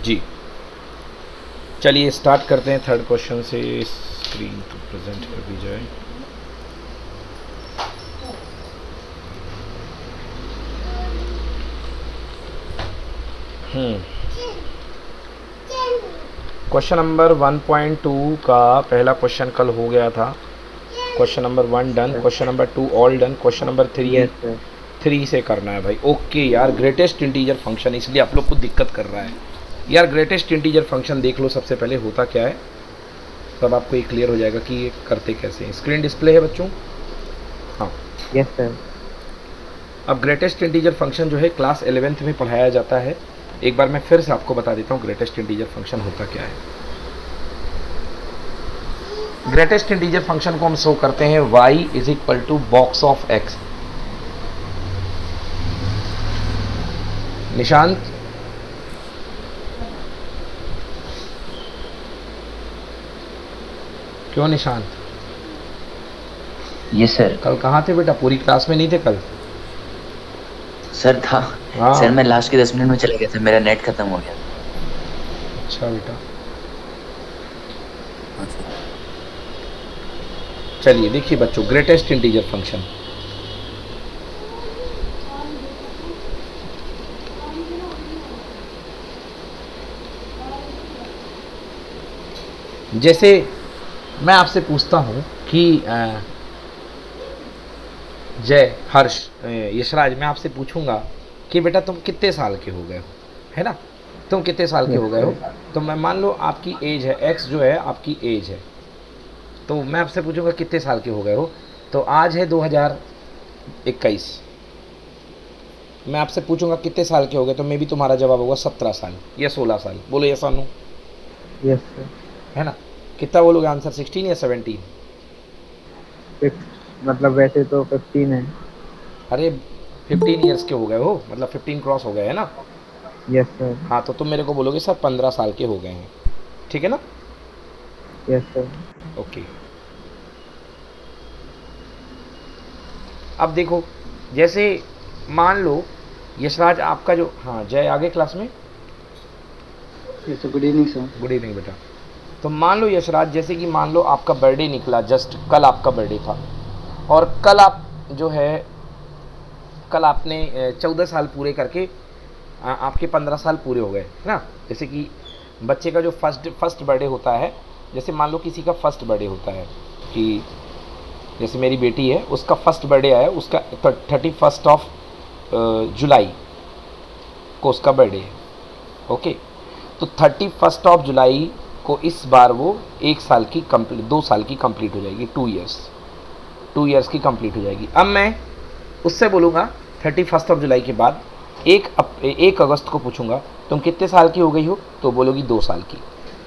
जी चलिए स्टार्ट करते हैं थर्ड क्वेश्चन से। स्क्रीन तो प्रेजेंट कर दी जाए। क्वेश्चन नंबर 1.2 का पहला क्वेश्चन कल हो गया था। Question number 1 done, question number 2 all done, question number 3 से करना है भाई। ओके यार, ग्रेटेस्ट इंटीजर फंक्शन, इसलिए आप लोग को दिक्कत कर रहा है यार। ग्रेटेस्ट इंटीजर फंक्शन देख लो सबसे पहले होता क्या है, तब आपको ये क्लियर हो जाएगा कि ये करते कैसे हैं। स्क्रीन डिस्प्ले है बच्चों? हाँ यस सर। अब ग्रेटेस्ट इंटीजर फंक्शन जो है क्लास 11th में पढ़ाया जाता है। एक बार मैं फिर से आपको बता देता हूँ ग्रेटेस्ट इंटीजर फंक्शन होता क्या है। ग्रेटेस्ट इंटीजर फंक्शन को हम शो करते हैं y = box of x। Nishant क्यों निशांत? Yes sir. कल कहाँ थे बेटा? पूरी क्लास में नहीं थे कल? सर था। हाँ सर मैं लास्ट के 10 मिनट में चला गया था, मेरा नेट खत्म हो गया। अच्छा बेटा, हाँ सर। चलिए देखिए बच्चों, ग्रेटेस्ट इंटीजर फंक्शन जैसे मैं आपसे पूछता हूं कि जय हर्ष यशराज, मैं आपसे पूछूंगा कि बेटा तुम कितने साल के हो गए हो, है ना? तुम कितने साल के हो गए हो? तो मैं मान लो आपकी एज है x, जो है आपकी एज है, तो मैं आपसे पूछूंगा कितने साल के हो गए हो। तो आज है 2021, मैं आपसे पूछूंगा कितने साल के हो गए, तो मे भी तुम्हारा जवाब होगा 17 साल या 16 साल। बोलो यस और नो? Yes sir. है ना? कितना बोलोगे आंसर, 16 या 17? मतलब वैसे तो 15 है। अरे 15 ईयर्स के हो गए हो, मतलब 15 क्रॉस हो गए है ना? Yes sir. हाँ तो तुम मेरे को बोलोगे सर 15 साल के हो गए हैं, ठीक है ना? Yes sir. ओके। अब देखो, जैसे मान लो यशराज आपका जो, हाँ जय आगे क्लास में। Good evening sir. Good evening बेटा। तो मान लो यशराज, जैसे कि मान लो आपका बर्थडे निकला, जस्ट कल आपका बर्थडे था, और कल आप जो है, कल आपने 14 साल पूरे करके आपके 15 साल पूरे हो गए, है ना? जैसे कि बच्चे का जो फर्स्ट बर्थडे होता है, जैसे मान लो किसी का फर्स्ट बर्थडे होता है, कि जैसे मेरी बेटी है, उसका फर्स्ट बर्थडे आया, उसका 31 जुलाई को उसका बर्थडे है। ओके, तो 31 जुलाई को इस बार वो 1 साल की कंप्लीट, 2 साल की कंप्लीट हो जाएगी, 2 ईयर्स की कंप्लीट हो जाएगी। अब मैं उससे बोलूँगा 31 जुलाई के बाद 1 अगस्त को पूछूंगा तुम कितने साल की हो गई हो, तो बोलोगी 2 साल की।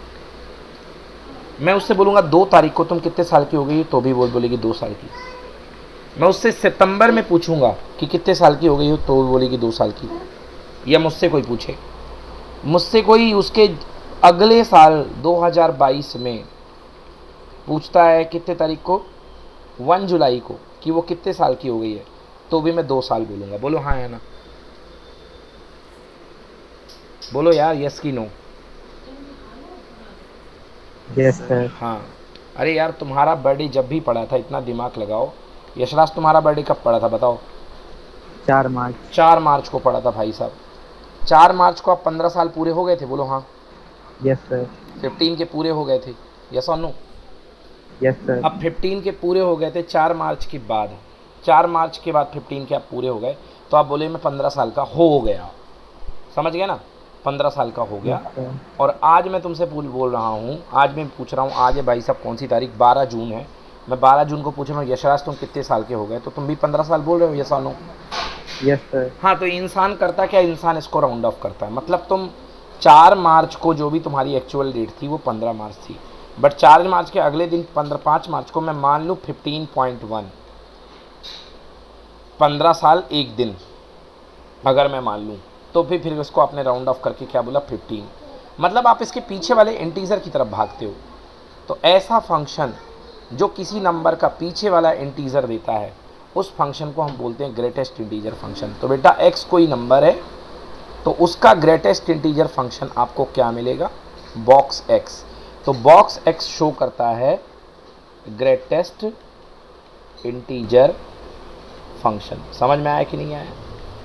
मैं उससे बोलूँगा 2 तारीख को तुम कितने साल की हो गई हो, तो भी बोलेगी 2 साल की। मैं उससे सितंबर में पूछूंगा कि कितने साल की हो गई हो, तो बोलेगी 2 साल की। या मुझसे कोई पूछे, मुझसे कोई उसके अगले साल 2022 में पूछता है कितने तारीख को, 1 जुलाई को, कि वो कितने साल की हो गई है, तो भी मैं 2 साल बोलूँगा। बोलो हाँ या ना? बोलो यार यस की नो? Yes sir. हाँ। अरे यार तुम्हारा बर्थडे जब भी पड़ा था, इतना दिमाग लगाओ। यशराज तुम्हारा बर्थडे कब पड़ा था बताओ? 4 मार्च। 4 मार्च को पड़ा था भाई साहब। 4 मार्च को आप 15 साल पूरे हो गए थे। बोलो हाँ। Yes sir. 15 के पूरे हो गए थे, यस और नो? Yes sir. अब 15 के पूरे हो गए थे 4 मार्च के बाद, 4 मार्च के बाद 15 के आप पूरे हो गए, तो आप बोले मैं 15 साल का हो गया। समझ गए ना? 15 साल का हो गया। और आज मैं तुमसे बोल रहा हूँ, आज मैं पूछ रहा हूँ, आज है भाई साहब कौन सी तारीख, 12 जून है। मैं 12 जून को पूछ रहा हूँ यशराज तुम कितने साल के हो गए, तो तुम भी 15 साल बोल रहे हो, यस और नो? Yes sir. हाँ, तो इंसान करता क्या, इंसान इसको राउंड ऑफ करता है। मतलब तुम 4 मार्च को जो भी तुम्हारी एक्चुअल डेट थी वो 15 मार्च थी, बट 4 मार्च के अगले दिन 5 मार्च को मैं मान लूँ 15.1, 15 साल 1 दिन अगर मैं मान लूँ, तो फिर उसको आपने राउंड ऑफ करके क्या बोला, 15। मतलब आप इसके पीछे वाले इंटीजर की तरफ भागते हो। तो ऐसा फंक्शन जो किसी नंबर का पीछे वाला इंटीजर देता है, उस फंक्शन को हम बोलते हैं ग्रेटेस्ट इंटीजर फंक्शन। तो बेटा x कोई नंबर है तो उसका ग्रेटेस्ट इंटीजर फंक्शन आपको क्या मिलेगा, बॉक्स एक्स। तो बॉक्स एक्स शो करता है ग्रेटेस्ट इंटीजर फंक्शन। समझ में आया कि नहीं आया?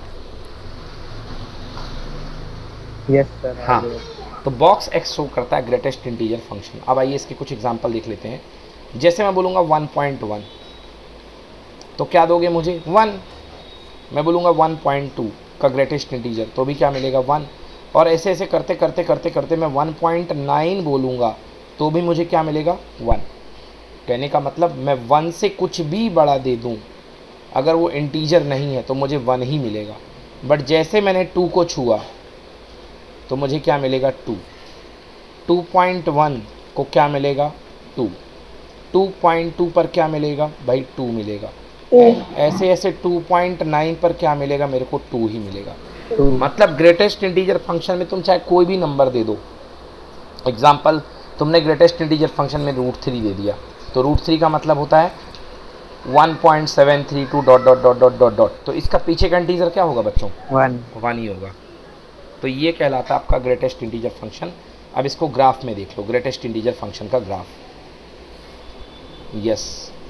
Yes sir. हाँ, तो बॉक्स एक्स शो करता है ग्रेटेस्ट इंटीजर फंक्शन। अब आइए इसके कुछ एग्जांपल देख लेते हैं। जैसे मैं बोलूँगा 1.1 तो क्या दोगे मुझे, 1। मैं बोलूँगा 1.2 का ग्रेटेस्ट इंटीजर तो भी क्या मिलेगा, 1। और ऐसे ऐसे करते करते करते करते मैं 1.9 बोलूँगा तो भी मुझे क्या मिलेगा, 1। कहने का मतलब मैं 1 से कुछ भी बड़ा दे दूँ, अगर वो इंटीजर नहीं है तो मुझे 1 ही मिलेगा। बट जैसे मैंने 2 को छुआ तो मुझे क्या मिलेगा, 2। 2.1 को क्या मिलेगा, 2। 2.2 पर क्या मिलेगा भाई, 2 मिलेगा। ऐसे ऐसे 2.9 पर क्या मिलेगा मेरे को, 2 ही मिलेगा। मतलब ग्रेटेस्ट इंटीजर फंक्शन में तुम चाहे कोई भी नंबर दे दो। एग्जाम्पल, तुमने ग्रेटेस्ट इंटीजर फंक्शन में √3 दे दिया तो √3 का मतलब होता है 1.732 dot dot dot dot dot dot. तो इसका पीछे का इंटीजर क्या होगा बच्चों, 1 ही होगा। तो ये कहलाता है आपका ग्रेटेस्ट इंटीजर फंक्शन। अब इसको ग्राफ में देख लो, ग्रेटेस्ट इंटीजर फंक्शन का ग्राफ। यस,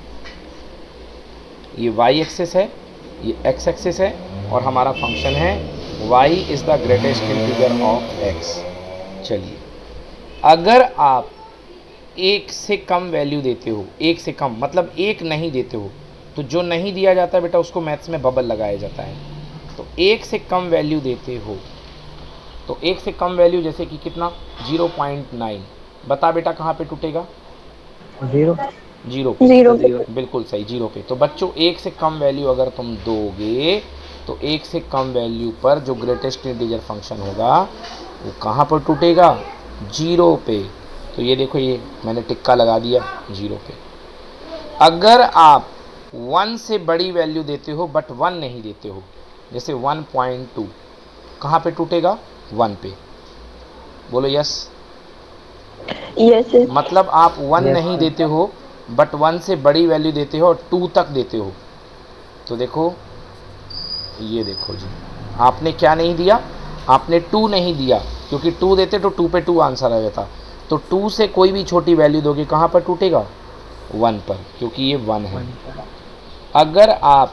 ये y एक्सिस है, ये x एक्सिस है और हमारा फंक्शन है y is the greatest integer of x। चलिए, अगर आप 1 से कम वैल्यू देते हो, 1 से कम मतलब 1 नहीं देते हो, तो जो नहीं दिया जाता है बेटा उसको मैथ्स में बबल लगाया जाता है। तो 1 से कम वैल्यू देते हो तो 1 से कम वैल्यू जैसे कि कितना, 0.9। बता बेटा कहाँ पे टूटेगा, 0 पे। बिल्कुल सही, 0 पे। तो बच्चों 1 से कम वैल्यू अगर तुम दोगे तो 1 से कम वैल्यू पर जो ग्रेटेस्ट इंटीजर फंक्शन होगा वो कहाँ पर टूटेगा, 0 पे। तो ये देखो, ये मैंने टिक्का लगा दिया 0 पे। अगर आप 1 से बड़ी वैल्यू देते हो बट 1 नहीं देते हो, जैसे 1.2, कहाँ पे टूटेगा, 1 पे। बोलो यस। यस। मतलब आप 1 नहीं देते हो बट 1 से बड़ी वैल्यू देते हो और 2 तक देते हो। तो देखो, ये देखो जी, आपने क्या नहीं दिया, आपने 2 नहीं दिया, क्योंकि 2 देते तो 2 पे 2 आंसर आ जाता। तो 2 से कोई भी छोटी वैल्यू दोगे कहाँ पर टूटेगा, 1 पर, क्योंकि ये 1 है। अगर आप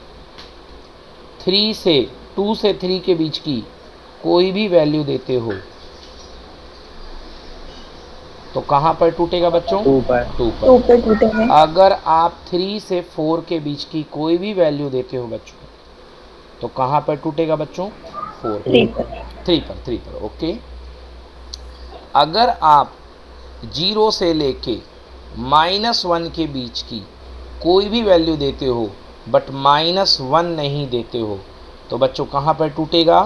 2 से 3 के बीच की कोई भी वैल्यू देते हो तो कहाँ पर टूटेगा बच्चों, 2 पर। 2 पे टूटेगा। अगर आप 3 से 4 के बीच की कोई भी वैल्यू देते हो बच्चों तो कहाँ पर टूटेगा बच्चों, 3 पर। ओके। अगर आप 0 से लेके -1 के बीच की कोई भी वैल्यू देते हो बट -1 नहीं देते हो तो बच्चों कहाँ पर टूटेगा,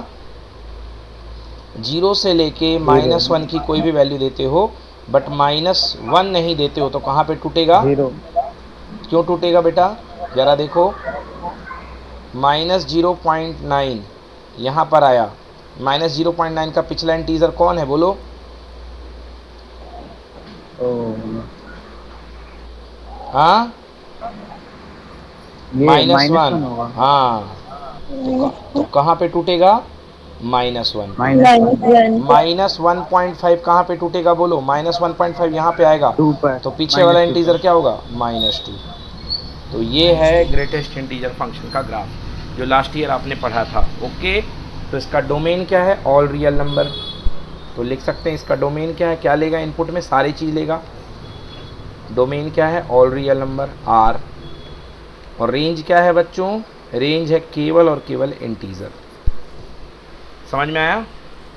0 से लेके -1 की कोई भी वैल्यू देते हो बट -1 नहीं देते हो तो कहाँ पे टूटेगा, 0। क्यों टूटेगा बेटा, ज़रा देखो, -0.9 यहाँ पर आया। -0.9 का पिछला इंटीजर कौन है बोलो, हाँ, -1 होगा। हाँ, तो कहाँ पे टूटेगा, -1। -1.5 कहाँ पे टूटेगा बोलो, -1.5 यहाँ पे आएगा 2 पर। तो पीछे वाला इंटीजर क्या होगा, -2। तो ये है ग्रेटेस्ट इंटीजर फंक्शन का ग्राफ जो लास्ट ईयर आपने पढ़ा था। ओके, तो इसका डोमेन क्या है, ऑल रियल नंबर। तो लिख सकते हैं इसका डोमेन क्या है, क्या लेगा इनपुट में, सारी चीज़ लेगा। डोमेन क्या है, ऑल रियल नंबर R। और रेंज क्या है बच्चों, रेंज है केवल और केवल इंटीजर। समझ में आया,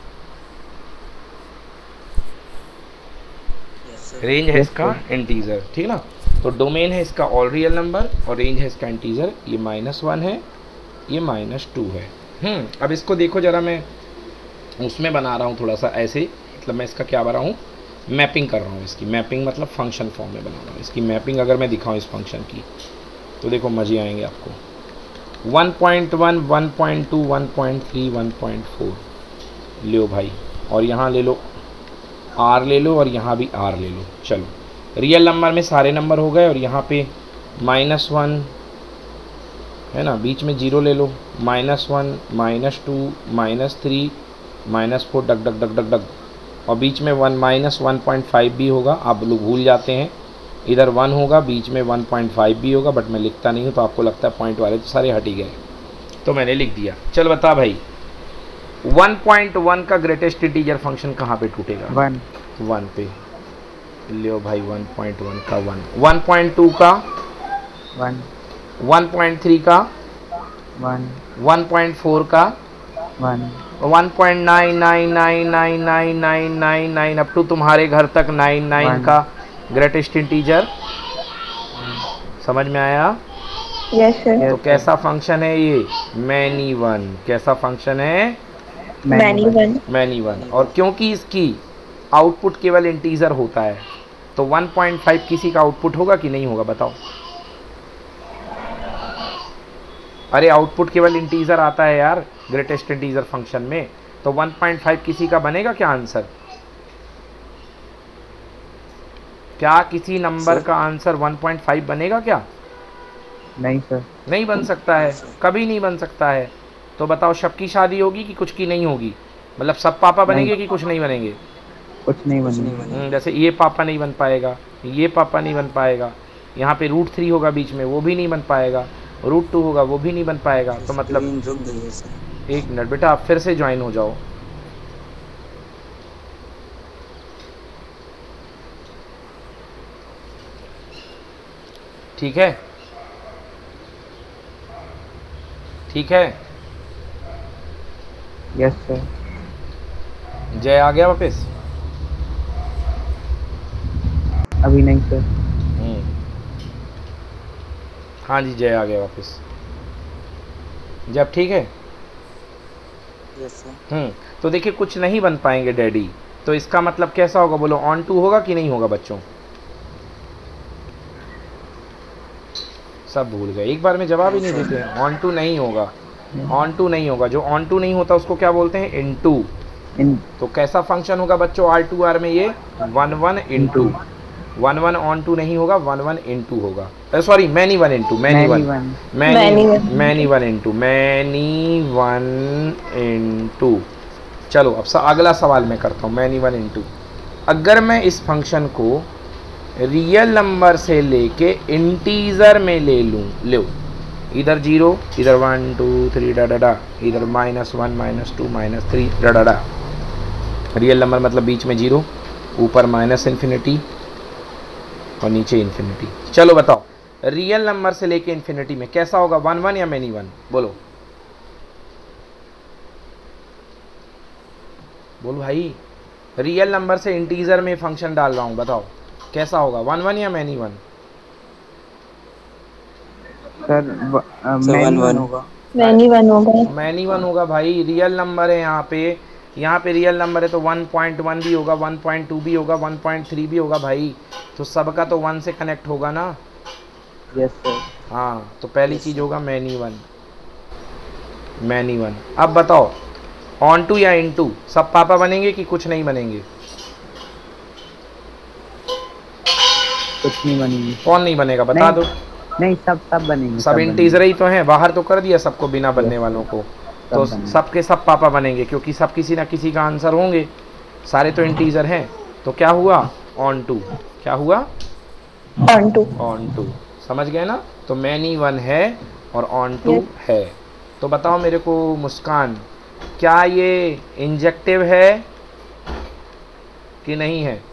रेंज है इसका इंटीजर, ठीक ना। तो डोमेन है इसका ऑल रियल नंबर और रेंज है इसका इंटीजर। ये -1 है, ये -2 है। अब इसको देखो जरा, मैं उसमें बना रहा हूँ थोड़ा सा ऐसे, मतलब मैं इसका क्या बना रहा हूँ, मैपिंग कर रहा हूँ। इसकी मैपिंग मतलब फंक्शन फॉर्म में बना रहा हूँ। इसकी मैपिंग अगर मैं दिखाऊँ इस फंक्शन की तो देखो मज़े आएंगे आपको। 1.1, 1.2, 1.3, 1.4 लो भाई, और यहाँ ले लो R ले लो और यहाँ भी R ले लो। चलो, रियल नंबर में सारे नंबर हो गए और यहाँ पे -1, है ना, बीच में जीरो ले लो, -1 -2 -3 -4 डग डग डग डग डग, और बीच में 1 -1.5 भी होगा, आप लोग भूल जाते हैं, इधर 1 होगा, बीच में 1.5 भी होगा, बट मैं लिखता नहीं हूँ तो आपको लगता है पॉइंट वाले तो सारे हट ही गए, तो मैंने लिख दिया। चल बता भाई 1.1 का ग्रेटेस्ट इंटीजर फंक्शन कहाँ पे टूटेगा? 1 पे। लियो भाई 1.1 का 1, 1.2 का 1, 1.3 का 1, 1.4 का 1, 1.9999999 अप टू तुम्हारे घर तक 99 का ग्रेटेस्ट इंटीजर। समझ में आया? Yes sir. तो कैसा फंक्शन है ये? Many one. कैसा फंक्शन है? Many one. Many one. और क्योंकि इसकी आउटपुट केवल इंटीजर होता है तो 1.5 किसी का आउटपुट होगा कि नहीं होगा बताओ? अरे आउटपुट केवल इंटीजर आता है यार ग्रेटेस्ट इंटीजर फंक्शन में, तो 1.5 किसी का बनेगा क्या आंसर? क्या किसी नंबर का आंसर 1.5 बनेगा क्या? नहीं सर। नहीं बन सकता है, कभी नहीं बन सकता है। तो बताओ सबकी शादी होगी कि कुछ की नहीं होगी? मतलब सब पापा बनेंगे कि कुछ नहीं बनेंगे? कुछ नहीं बनेगा। जैसे ये पापा नहीं बन पाएगा, ये पापा नहीं बन पाएगा, यहाँ पे √3 होगा बीच में, वो भी नहीं बन पाएगा, √2 होगा वो भी नहीं बन पाएगा। तो मतलब एक मिनट बेटा, आप फिर से ज्वाइन हो जाओ। ठीक है, ठीक है। Yes sir. जय आ गया वापस? अभी नहीं सर। हाँ जी, जय आ गया वापस। जब ठीक है। Yes sir. तो देखिए कुछ नहीं बन पाएंगे डैडी, तो इसका मतलब कैसा होगा बोलो? ऑन टू होगा कि नहीं होगा बच्चों? सब भूल गए, एक बार में जवाब ही नहीं देते हैं। ऑन टू नहीं होगा, ऑन टू नहीं होगा। जो ऑन टू नहीं होता उसको क्या बोलते हैं? इनटू। तो कैसा फंक्शन होगा बच्चों R2R में? ये 1 इंटू 1 ऑन टू नहीं होगा, 1 इंटू होगा। Sorry, many one into, many one into. चलो अब अगला सवाल मैं करता हूँ। मैनी वन इंटू, अगर मैं इस फंक्शन को रियल नंबर से लेके इंटीजर में ले लूँ, लो इधर 0, इधर 1 2 3 डा डा डा, इधर -1 -2 -3 डा डा डा। रियल नंबर मतलब बीच में 0, ऊपर -इन्फिनिटी और नीचे इन्फिनिटी। चलो बताओ रियल नंबर से लेके इन्फिनिटी में कैसा होगा? 1 या मैनी वन? बोलो बोलो भाई, रियल नंबर से इंटीजर में फंक्शन डाल रहा हूँ, बताओ कैसा होगा? 1 या many one? Sir many one होगा। मैनी वन होगा। मैनी वन होगा भाई, रियल नंबर है यहाँ पे रियल नंबर है तो 1.1 भी होगा, 1.2 भी होगा, 1.3 भी होगा भाई, तो सबका तो 1 से कनेक्ट होगा ना। Yes sir. हाँ, तो पहली चीज होगा मैनी वन, मैनी वन। अब बताओ ऑन टू या इन टू, सब पापा बनेंगे कि कुछ नहीं बनेंगे? कुछ नहीं बनेंगे। कौन नहीं बनेगा बता दो? नहीं, सब बनेंगे। सब इंटीजर ही तो हैं, बाहर तो कर दिया सबको बिना बनने वालों को, तो सबके सब पापा बनेंगे क्योंकि सब किसी ना किसी का आंसर होंगे, सारे तो इंटीजर हैं। तो क्या हुआ? Onto. क्या हुआ? Onto. ऑन टू, समझ गए ना? तो मैनी वन है और ऑन टू है। तो बताओ मेरे को मुस्कान, क्या ये इंजेक्टिव है कि नहीं है?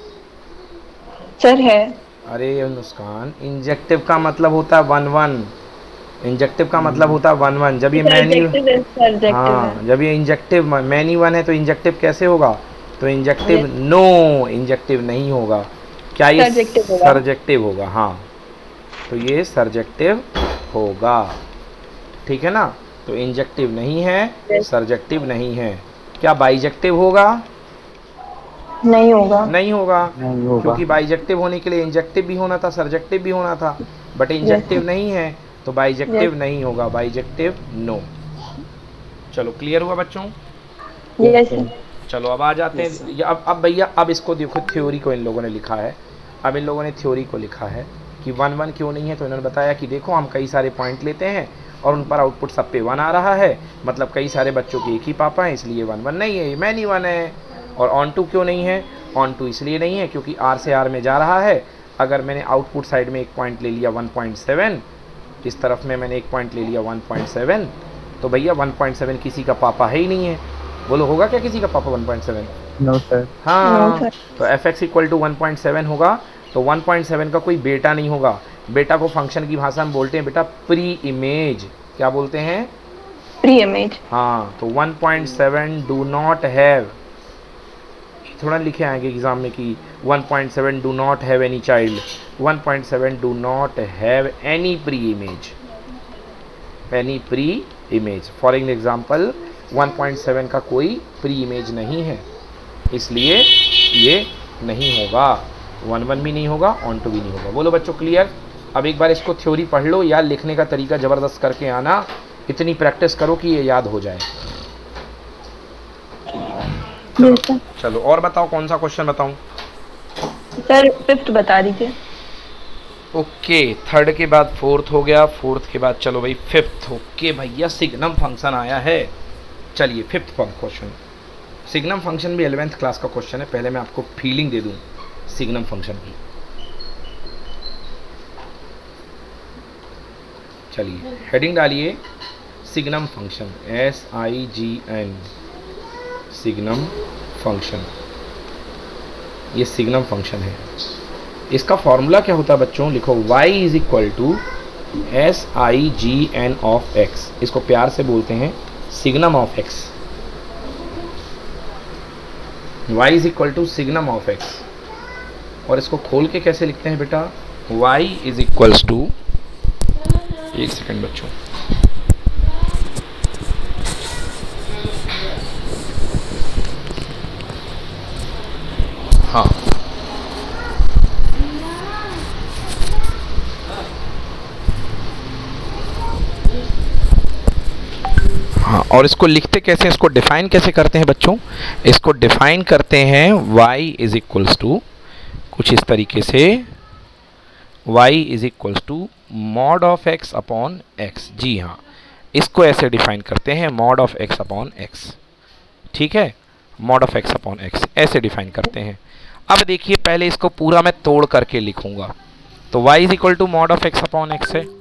सर है। अरे मुस्कान, इंजेक्टिव का मतलब होता है 1 इंजेक्टिव का मतलब होता है 1 जब ये मैनी, हाँ जब ये इंजेक्टिव मैनी वन है तो इंजेक्टिव कैसे होगा? तो इंजेक्टिव नो, इंजेक्टिव नहीं होगा। क्या ये सर्जेक्टिव होगा? हाँ, तो ये सर्जेक्टिव होगा, ठीक है ना? तो इंजेक्टिव नहीं है, सर्जेक्टिव नहीं है। क्या बाइजेक्टिव होगा? नहीं होगा। नहीं होगा, क्योंकि बाइजेक्टिव होने के लिए इंजेक्टिव भी होना था, सर्जेक्टिव भी होना था, बट इंजेक्टिव नहीं है तो बाइजेक्टिव नहीं होगा, बाइजेक्टिव नो। चलो क्लियर हुआ बच्चों? यस। चलो अब आ जाते हैं। अब भैया अब इसको देखो, थ्योरी को इन लोगों ने लिखा है। अब इन लोगों ने थ्योरी को लिखा है कि 1 क्यों नहीं है, तो इन्होंने बताया कि देखो हम कई सारे पॉइंट लेते हैं और उन पर आउटपुट सब पे 1 आ रहा है, मतलब कई सारे बच्चों के एक ही पापा हैं, इसलिए 1 1 नहीं है, ये मैनी 1 है। और ऑन टू क्यों नहीं है? ऑन टू इसलिए नहीं है क्योंकि आर से आर में जा रहा है। अगर मैंने आउटपुट साइड में एक पॉइंट ले लिया 1.7, इस तरफ में मैंने एक पॉइंट ले लिया 1.7, तो भैया 1.7 किसी का पापा है ही नहीं है। बोलो होगा क्या किसी का पापा 1.7? No sir. हाँ, No, तो fx इक्वल टू 1.7 होगा, तो 1.7 का कोई बेटा नहीं होगा। बेटा को फंक्शन की भाषा में बोलते हैं बेटा प्री इमेज। क्या बोलते हैं? Pre image. हाँ, तो 1.7 डू नॉट हैव, थोड़ा लिखे आएंगे एग्जाम में कि 1.7 do not have any child, 1.7 do not have any preimage, any preimage. For example 1.7 का कोई प्री इमेज नहीं है, इसलिए ये नहीं होगा, 1 1 भी नहीं होगा, ऑन टू भी नहीं होगा। बोलो बच्चों क्लियर? अब एक बार इसको थ्योरी पढ़ लो, या लिखने का तरीका ज़बरदस्त करके आना, इतनी प्रैक्टिस करो कि ये याद हो जाए। चलो, चलो और बताओ कौन सा क्वेश्चन बताऊं? सर 5th बता दीजिए। ओके, 3rd के बाद 4th हो गया, 4th के बाद चलो भाई 5th। ओके भैया, सिग्नम फंक्शन आया है। चलिए 5th क्वेश्चन, सिग्नम फंक्शन भी 11th क्लास का क्वेश्चन है। पहले मैं आपको फीलिंग दे दूं सिग्नम फंक्शन की। चलिए हेडिंग डालिए, signum function, SIGN, signum function. ये सिग्नम फंक्शन है। इसका फॉर्मूला क्या होता है बच्चों? लिखो y is equal to SIGN of x। इसको प्यार से बोलते हैं signum of x। y is equal to signum of x। और इसको खोल के कैसे लिखते हैं बेटा? y इज इक्वल्स टू, एक सेकंड बच्चों, हाँ हाँ, और इसको लिखते कैसे, इसको डिफाइन कैसे करते हैं बच्चों? इसको डिफाइन करते हैं y इज इक्वल्स टू कुछ इस तरीके से, y is equals to mod of x upon x। जी हाँ, इसको ऐसे डिफाइन करते हैं, mod of x upon x। ठीक है, mod of x upon x ऐसे डिफाइन करते हैं। अब देखिए, पहले इसको पूरा मैं तोड़ करके लिखूंगा, तो y is equal to mod of x upon x है।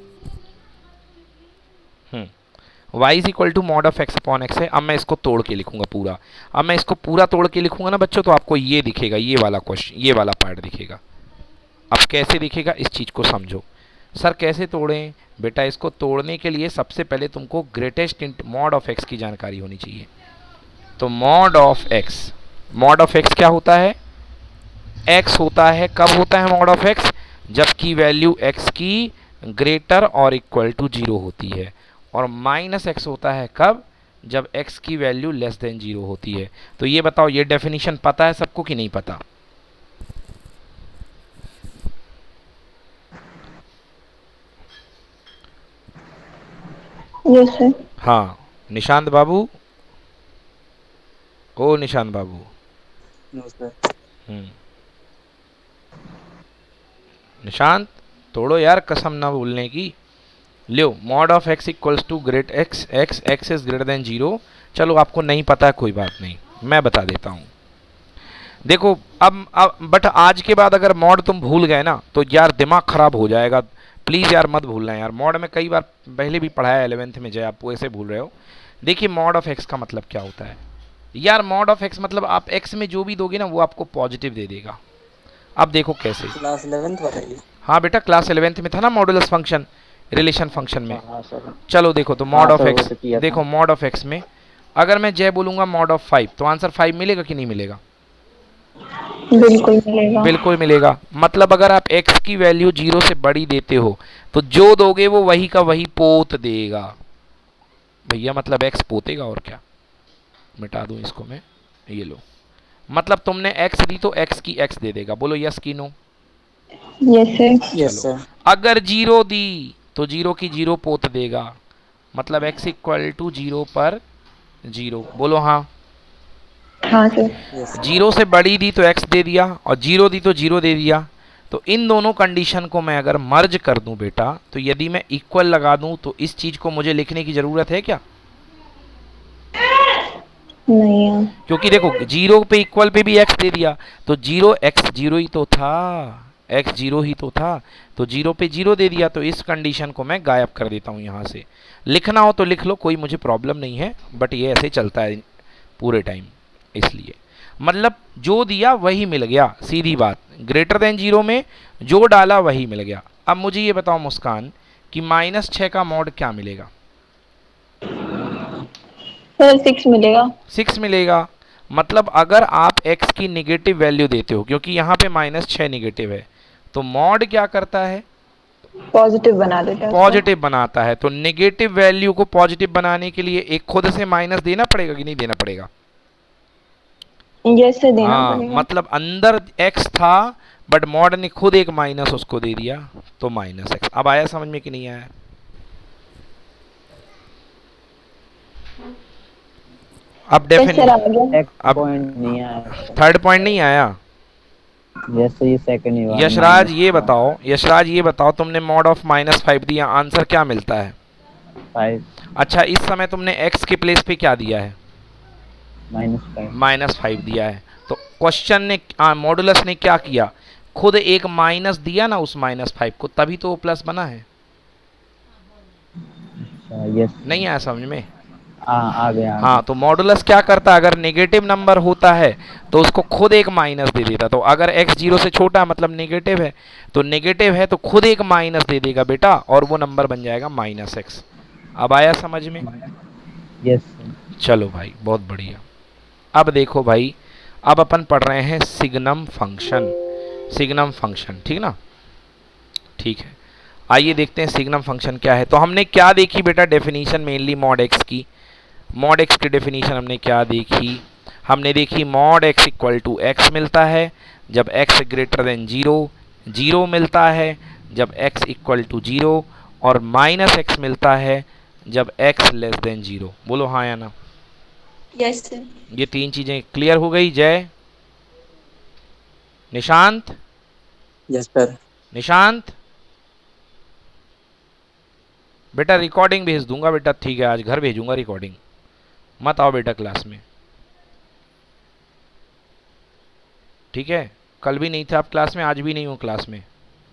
y is equal to mod of x upon x है। अब मैं इसको तोड़ के लिखूंगा पूरा। अब मैं इसको पूरा तोड़ के लिखूंगा ना बच्चों, तो आपको ये दिखेगा, ये वाला क्वेश्चन, ये वाला पार्ट दिखेगा। अब कैसे दिखेगा इस चीज़ को समझो। सर कैसे तोड़ें? बेटा इसको तोड़ने के लिए सबसे पहले तुमको ग्रेटेस्ट मॉड ऑफ x की जानकारी होनी चाहिए। तो मॉड ऑफ x क्या होता है? x होता है। कब होता है मॉड ऑफ x? जबकि वैल्यू x की ग्रेटर और इक्वल टू 0 होती है। और माइनस x होता है कब? जब x की वैल्यू लेस देन 0 होती है। तो ये बताओ, ये डेफिनेशन पता है सबको कि नहीं पता? Yes sir. हाँ, निशांत बाबू, ओ निशांत बाबू। No sir. निशांत तोड़ो यार, कसम ना भूलने की। लो, mod of x equals to great x is greater than 0। चलो आपको नहीं पता है, कोई बात नहीं, मैं बता देता हूँ। देखो अब बट आज के बाद अगर मॉड तुम भूल गए ना तो यार दिमाग खराब हो जाएगा। प्लीज़ यार मत भूलना यार, मॉड में कई बार पहले भी पढ़ाया है 11th में, जय आप ऐसे भूल रहे हो। देखिए मॉड ऑफ x का मतलब क्या होता है यार? मॉड ऑफ x मतलब आप x में जो भी दोगे ना वो आपको पॉजिटिव दे देगा। अब देखो कैसे। क्लास 11th बताइए। हाँ बेटा, क्लास 11th में था ना मॉडुलस फंक्शन, रिलेशन फंक्शन में। हाँ सर। चलो देखो, तो मॉड हाँ ऑफ सर, वो x, तो किया था। देखो मॉड ऑफ x में अगर मैं जय बोलूंगा मॉड ऑफ 5, तो आंसर 5 मिलेगा कि नहीं मिलेगा? बिल्कुल मिलेगा। बिल्कुल मिलेगा। मतलब अगर आप x की वैल्यू 0 से बड़ी देते हो तो जो दोगे वो वही का वही पोत देगा भैया। मतलब x पोतेगा, और क्या। मिटा दूं इसको मैं, ये लो। मतलब तुमने x दी तो x की x दे देगा। बोलो यस की no? Yes sir. Yes sir. अगर 0 दी तो 0 की 0 पोत देगा। मतलब x इक्वल टू 0 पर 0। बोलो हाँ। हाँ सर। यस। 0 से बड़ी दी तो x दे दिया, और 0 दी तो 0 दे दिया। तो इन दोनों कंडीशन को मैं अगर मर्ज कर दूं बेटा, तो यदि मैं इक्वल लगा दूं तो इस चीज को मुझे लिखने की जरूरत है क्या? नहीं है। क्योंकि देखो 0 पे इक्वल पे भी x दे दिया, तो 0 x 0 ही तो था, x 0 ही तो था, तो 0 पे 0 दे दिया, तो इस कंडीशन को मैं गायब कर देता हूं यहां से। लिखना हो तो लिख लो, कोई मुझे प्रॉब्लम नहीं है, बट ये ऐसे चलता है पूरे टाइम, इसलिए मतलब जो दिया वही मिल गया, सीधी बात। ग्रेटर देन 0 में जो डाला वही मिल गया। अब मुझे ये बताओ मुस्कान कि -6 का मॉड क्या मिलेगा? सर 6 मिलेगा। 6 मिलेगा। मतलब अगर आप x की निगेटिव वैल्यू देते हो, क्योंकि यहाँ पे -6 निगेटिव है, तो मॉड क्या करता है? पॉजिटिव बना देता है। पॉजिटिव बनाता है। तो नेगेटिव वैल्यू को पॉजिटिव बनाने के लिए एक खुद से माइनस देना पड़ेगा कि नहीं देना पड़ेगा? यस सर, देना पड़ेगा। मतलब अंदर x था बट मॉड ने खुद एक माइनस उसको दे दिया, तो -x। अब आया समझ में कि नहीं आया? अब डेफिनेशन अब पॉइंट नहीं आया, थर्ड पॉइंट नहीं आया। यस ये सेकंड ही हुआ। यशराज ये बताओ तुमने मॉड ऑफ -5 दिया, आंसर क्या मिलता है? 5। अच्छा, इस समय तुमने x के प्लेस पे क्या दिया है? -5 दिया है। तो क्वेश्चन ने मॉडुलस ने क्या किया? खुद एक माइनस दिया ना उस -5 को, तभी तो वो प्लस बना है। यस नहीं आया समझ में? आ गया। हाँ, तो मॉडुलस क्या करता? अगर नेगेटिव नंबर होता है तो उसको खुद एक माइनस दे देता। तो अगर x 0 से छोटा मतलब नेगेटिव है, तो नेगेटिव है तो खुद एक माइनस दे देगा बेटा, और वो नंबर बन जाएगा -x। अब आया समझ में? यस। चलो भाई, बहुत बढ़िया। अब देखो भाई, अब अपन पढ़ रहे हैं सिग्नम फंक्शन, ठीक ना? ठीक है, आइए देखते हैं सिग्नम फंक्शन क्या है। तो हमने क्या देखी बेटा डेफिनेशन, मेनली मॉड एक्स की डेफिनेशन हमने क्या देखी? हमने देखी mod x equal to x मिलता है जब x ग्रेटर देन 0 मिलता है जब x इक्वल टू 0, और -x मिलता है जब x लेस देन 0। बोलो हाँ या ना? Yes sir. ये तीन चीजें क्लियर हो गई। जय, निशांत, यस सर। निशांत बेटा रिकॉर्डिंग भेज दूंगा बेटा, ठीक है? आज घर भेजूंगा रिकॉर्डिंग, मत आओ बेटा क्लास में, ठीक है? कल भी नहीं थे आप क्लास में, आज भी नहीं हूँ क्लास में।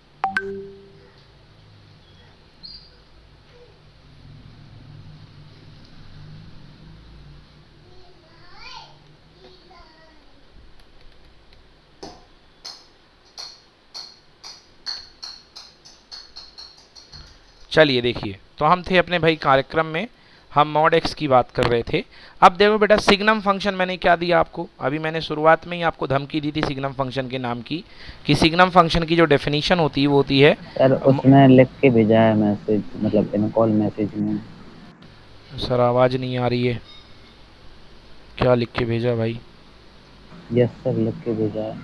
चलिए देखिए, तो हम थे अपने भाई कार्यक्रम में, हम मॉड एक्स की बात कर रहे थे। अब देखो बेटा, सिग्नम फंक्शन मैंने क्या दिया आपको? अभी मैंने शुरुआत में ही आपको धमकी दी थी सिग्नम फंक्शन के नाम की, कि सिग्नम फंक्शन की जो डेफिनेशन होती है वो होती है। सर उसमें लिख के भेजा है मैसेज, मतलब इन कॉल मैसेज में। सर आवाज़ नहीं आ रही है, क्या लिख के भेजा भाई? यस सर, लिख के भेजा है।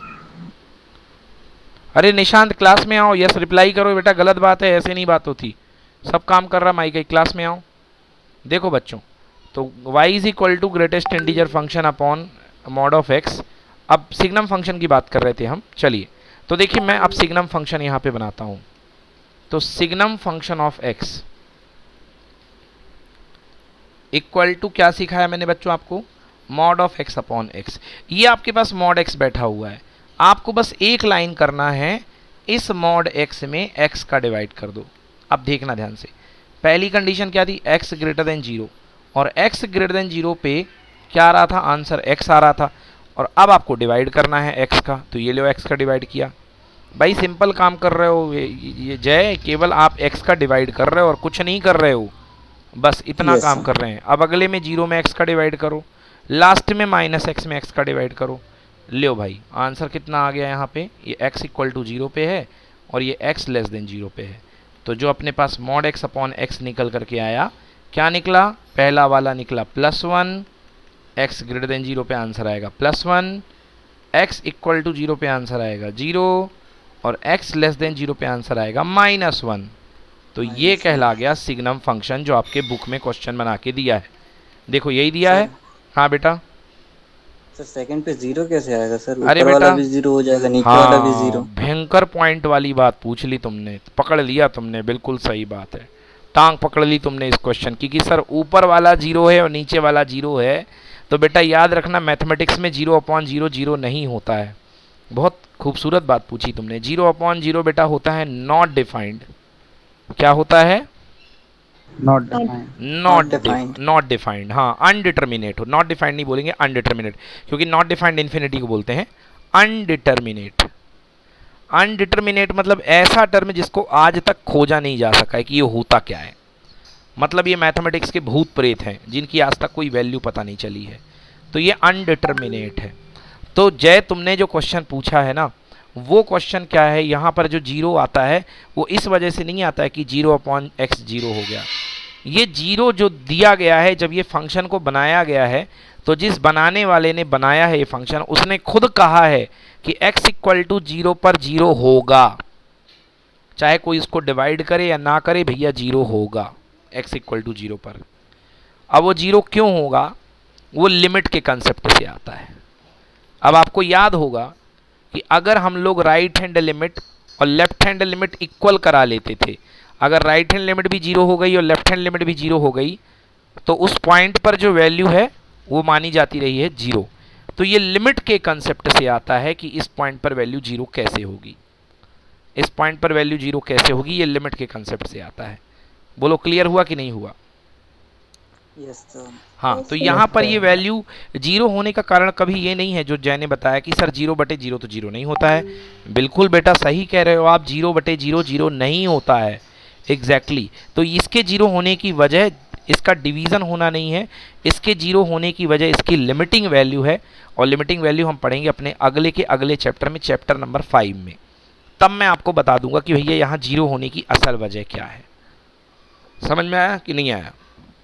अरे निशांत क्लास में आओ, यस रिप्लाई करो बेटा, गलत बात है, ऐसे नहीं बात होती। सब काम कर रहा माइक, क्लास में आओ। देखो बच्चों, तो y is equal to greatest integer function upon mod of x। अब सिग्नम फंक्शन की बात कर रहे थे हम। चलिए तो देखिए, मैं अब सिग्नम फंक्शन यहाँ पे बनाता हूँ। तो signum function of x equal to क्या सिखाया मैंने बच्चों आपको? Mod of x upon x। ये आपके पास मॉड x बैठा हुआ है, आपको बस एक लाइन करना है, इस मॉड x में x का डिवाइड कर दो। अब देखना ध्यान से, पहली कंडीशन क्या थी? x ग्रेटर देन 0, और x ग्रेटर देन 0 पे क्या आ रहा था? आंसर x आ रहा था। और अब आपको डिवाइड करना है x का, तो ये लो x का डिवाइड किया। भाई सिंपल काम कर रहे हो ये जय, केवल आप x का डिवाइड कर रहे हो और कुछ नहीं कर रहे हो, बस इतना काम कर रहे हैं। अब अगले में 0 में x का डिवाइड करो, लास्ट में -x में x का डिवाइड करो। लो भाई, आंसर कितना आ गया यहाँ पे? ये x इक्वल टू 0 पे है और ये x लेस देन 0 पे है। तो जो अपने पास मॉड x अपॉन x निकल करके आया, क्या निकला? पहला वाला निकला +1, x ग्रेटर देन 0 पे आंसर आएगा +1, x इक्वल टू 0 पे आंसर आएगा 0, और x लेस देन 0 पे आंसर आएगा -1। तो ये कहला गया सिग्नम फंक्शन, जो आपके बुक में क्वेश्चन बना के दिया है। देखो यही दिया है। हाँ बेटा सर सेकंड पे जीरो कैसे आएगा सर? अरे ऊपर वाला बेटा, भी जीरो हो जाएगा, नीचे वाला भी हाँ जीरो। भयंकर पॉइंट वाली बात पूछ ली तुमने, पकड़ लिया तुमने, बिल्कुल सही बात है, टांग पकड़ ली तुमने इस क्वेश्चन की कि सर ऊपर वाला जीरो है और नीचे वाला जीरो है। तो बेटा याद रखना मैथमेटिक्स में 0/0 जीरो नहीं होता है। बहुत खूबसूरत बात पूछी तुमने। 0/0 बेटा होता है नॉट डिफाइंड। क्या होता है? Not defined. नॉट डिफाइंड, हाँ अनडिटर्मिनेट हो। नॉट डिफाइंड नहीं बोलेंगे, अनडिटर्मिनेट, क्योंकि नॉट डिफाइंड इन्फिनिटी को बोलते हैं अनडिटर्मिनेट। अनडिटर्मिनेट मतलब ऐसा टर्म जिसको आज तक खोजा नहीं जा सका है कि ये होता क्या है। मतलब ये मैथमेटिक्स के भूत प्रेत हैं जिनकी आज तक कोई वैल्यू पता नहीं चली है, तो ये अनडिटर्मिनेट है। तो जय तुमने जो क्वेश्चन पूछा है ना, वो क्वेश्चन क्या है, यहाँ पर जो जीरो आता है वो इस वजह से नहीं आता है कि 0/x जीरो हो गया। ये जीरो जो दिया गया है, जब ये फंक्शन को बनाया गया है, तो जिस बनाने वाले ने बनाया है ये फंक्शन, उसने खुद कहा है कि x = 0 पर जीरो होगा, चाहे कोई इसको डिवाइड करे या ना करे, भैया जीरो होगा x = 0 पर। अब वो जीरो क्यों होगा? वो लिमिट के कंसेप्ट से आता है। अब आपको याद होगा कि अगर हम लोग राइट हैंड लिमिट और लेफ्ट हैंड लिमिट इक्वल करा लेते थे, अगर राइट हैंड लिमिट भी जीरो हो गई और लेफ्ट हैंड लिमिट भी जीरो हो गई, तो उस पॉइंट पर जो वैल्यू है वो मानी जाती रही है जीरो। तो ये लिमिट के कंसेप्ट से आता है कि इस पॉइंट पर वैल्यू जीरो कैसे होगी, इस पॉइंट पर वैल्यू जीरो कैसे होगी, ये लिमिट के कंसेप्ट से आता है। बोलो क्लियर हुआ कि नहीं हुआ? Yes sir. हाँ, तो यहाँ पर ये वैल्यू जीरो होने का कारण कभी ये नहीं है जो जय ने बताया कि सर 0/0 तो जीरो नहीं होता है। बिल्कुल बेटा सही कह रहे हो आप, 0/0 जीरो नहीं होता है एग्जैक्टली। तो इसके जीरो होने की वजह इसका डिवीज़न होना नहीं है, इसके जीरो होने की वजह इसकी लिमिटिंग वैल्यू है, और लिमिटिंग वैल्यू हम पढ़ेंगे अपने अगले के अगले चैप्टर में, चैप्टर नंबर 5 में। तब मैं आपको बता दूंगा कि भैया यहाँ जीरो होने की असल वजह क्या है। समझ में आया कि नहीं आया?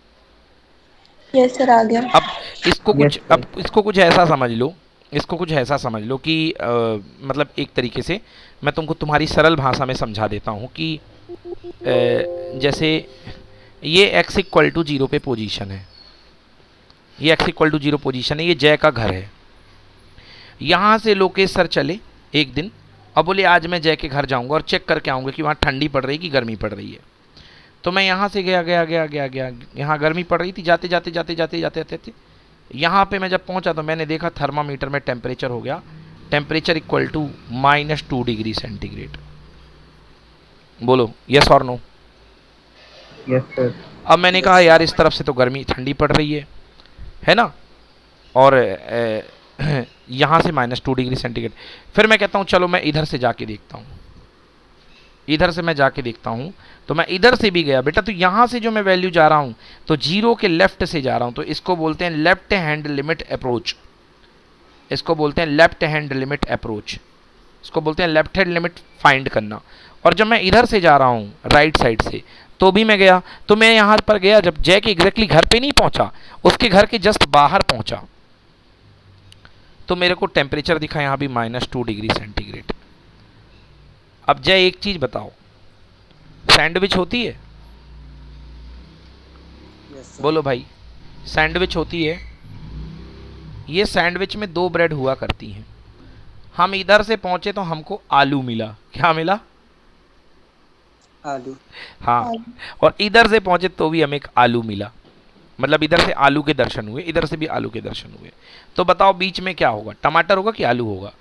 यस सर, आ गया। अब इसको कुछ ऐसा समझ लो, इसको कुछ ऐसा समझ लो कि मतलब एक तरीके से मैं तुमको तुम्हारी सरल भाषा में समझा देता हूँ कि जैसे ये x = 0 पे पोजीशन है, ये x = 0 पोजीशन है, ये जय का घर है। यहाँ से लोकेश सर चले एक दिन, अब बोले आज मैं जय के घर जाऊँगा और चेक करके आऊँगा कि वहाँ ठंडी पड़ रही कि गर्मी पड़ रही है। तो मैं यहाँ से गया, यहाँ गर्मी पड़ रही थी, जाते यहाँ पे मैं जब पहुँचा तो मैंने देखा थर्मामीटर में टेम्परेचर हो गया, टेम्परेचर = -2 डिग्री सेंटीग्रेड। बोलो यस और नो? Yes sir. अब मैंने कहा यार इस तरफ से तो गर्मी ठंडी पड़ रही है ना, और यहाँ से -2 डिग्री सेंटीग्रेड। फिर मैं कहता हूँ चलो मैं इधर से जाके देखता हूँ, इधर से मैं जाके देखता हूँ। तो मैं इधर से भी गया बेटा, तो यहाँ से जो मैं वैल्यू जा रहा हूँ तो जीरो के लेफ्ट से जा रहा हूँ, तो इसको बोलते हैं लेफ्ट हैंड लिमिट अप्रोच, इसको बोलते हैं लेफ्ट हैंड लिमिट अप्रोच, इसको बोलते हैं लेफ्ट हैंड लिमिट फाइंड करना। और जब मैं इधर से जा रहा हूँ राइट साइड से, तो भी मैं गया, तो मैं यहाँ पर गया, जब जय के एग्जैक्टली घर पे नहीं पहुँचा, उसके घर के जस्ट बाहर पहुँचा, तो मेरे को टेम्परेचर दिखा यहाँ भी -2 डिग्री सेंटीग्रेड। अब जय एक चीज बताओ, सैंडविच होती है? यस बोलो भाई, सैंडविच होती है? ये सैंडविच में 2 ब्रेड हुआ करती हैं। हम इधर से पहुंचे तो हमको आलू मिला। क्या मिला? आलू। हाँ, और इधर से पहुंचे तो भी हमें एक आलू मिला, मतलब इधर से आलू के दर्शन हुए, इधर से भी आलू के दर्शन हुए। तो बताओ बीच में क्या होगा, टमाटर होगा कि आलू होगा?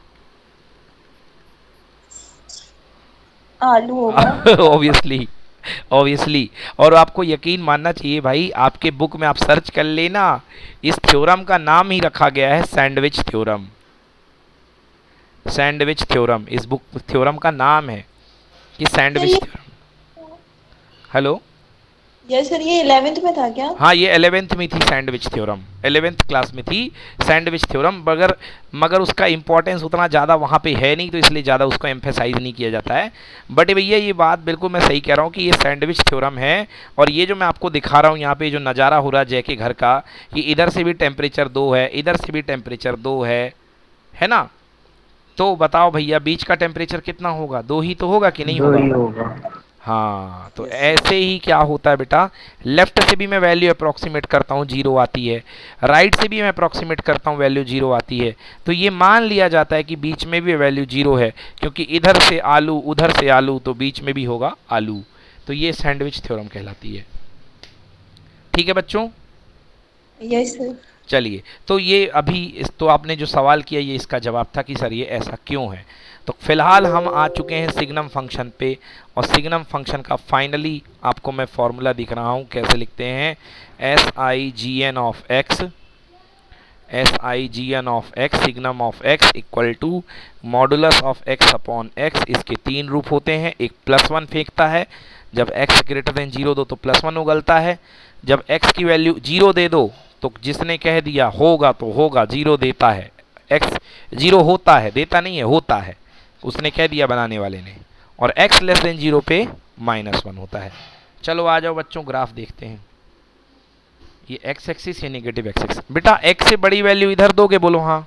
आलू होगा। ऑब्वियसली। और आपको यकीन मानना चाहिए भाई, आपके बुक में आप सर्च कर लेना, इस थ्योरम का नाम ही रखा गया है सैंडविच थ्योरम। सैंडविच थ्योरम इस बुक थ्योरम का नाम है कि sandwich theorem. Hello, yes sir, ये 11th में था क्या? हाँ ये 11th में थी सैंडविच थ्योरम, 11th क्लास में थी सैंडविच थ्योरम, मगर उसका इंपॉर्टेंस उतना ज़्यादा वहाँ पे है नहीं, तो इसलिए ज़्यादा उसको एम्फेसाइज नहीं किया जाता है। बट भैया ये बात बिल्कुल मैं सही कह रहा हूँ कि ये सैंडविच थ्योरम है। और ये जो मैं आपको दिखा रहा हूँ यहाँ पे जो नज़ारा हो रहा है जय के घर का, कि इधर से भी टेम्परेचर 2 है, इधर से भी टेम्परेचर 2 है ना? तो बताओ भैया बीच का टेम्परेचर कितना होगा? 2 ही तो होगा कि नहीं होगा? हाँ, तो Yes, ऐसे ही क्या होता है बेटा, लेफ्ट से भी मैं वैल्यू अप्रोक्सीमेट करता हूँ, जीरो आती है, राइट से भी मैं अप्रोक्सीमेट करता हूँ, वैल्यू जीरो आती है। तो ये मान लिया जाता है कि बीच में भी वैल्यू जीरो है, क्योंकि इधर से आलू उधर से आलू, तो बीच में भी होगा आलू। तो ये सैंडविच थ्योरम कहलाती है। ठीक है बच्चों, यस सर। चलिए, तो ये अभी तो आपने जो सवाल किया ये इसका जवाब था कि सर ये ऐसा क्यों है। तो फिलहाल हम आ चुके हैं सिग्नम फंक्शन पे, और सिग्नम फंक्शन का फाइनली आपको मैं फॉर्मूला दिख रहा हूँ, कैसे लिखते हैं, S I G N of x, S I G N of x, signum of x equal to modulus of x upon x. इसके तीन रूप होते हैं, एक +1 फेंकता है, जब x ग्रेटर देन 0 दो तो +1 उगलता है, जब x की वैल्यू 0 दे दो तो जिसने कह दिया होगा तो होगा, 0 देता है, x 0 होता है, देता नहीं है, होता है, उसने कह दिया बनाने वाले ने, और x लेस देन 0 पे -1 होता है। चलो आ जाओ बच्चों, ग्राफ देखते हैं। ये x एक्सिस, ये नेगेटिव x एक्सिस। बेटा x से बड़ी वैल्यू इधर दोगे, बोलो हाँ,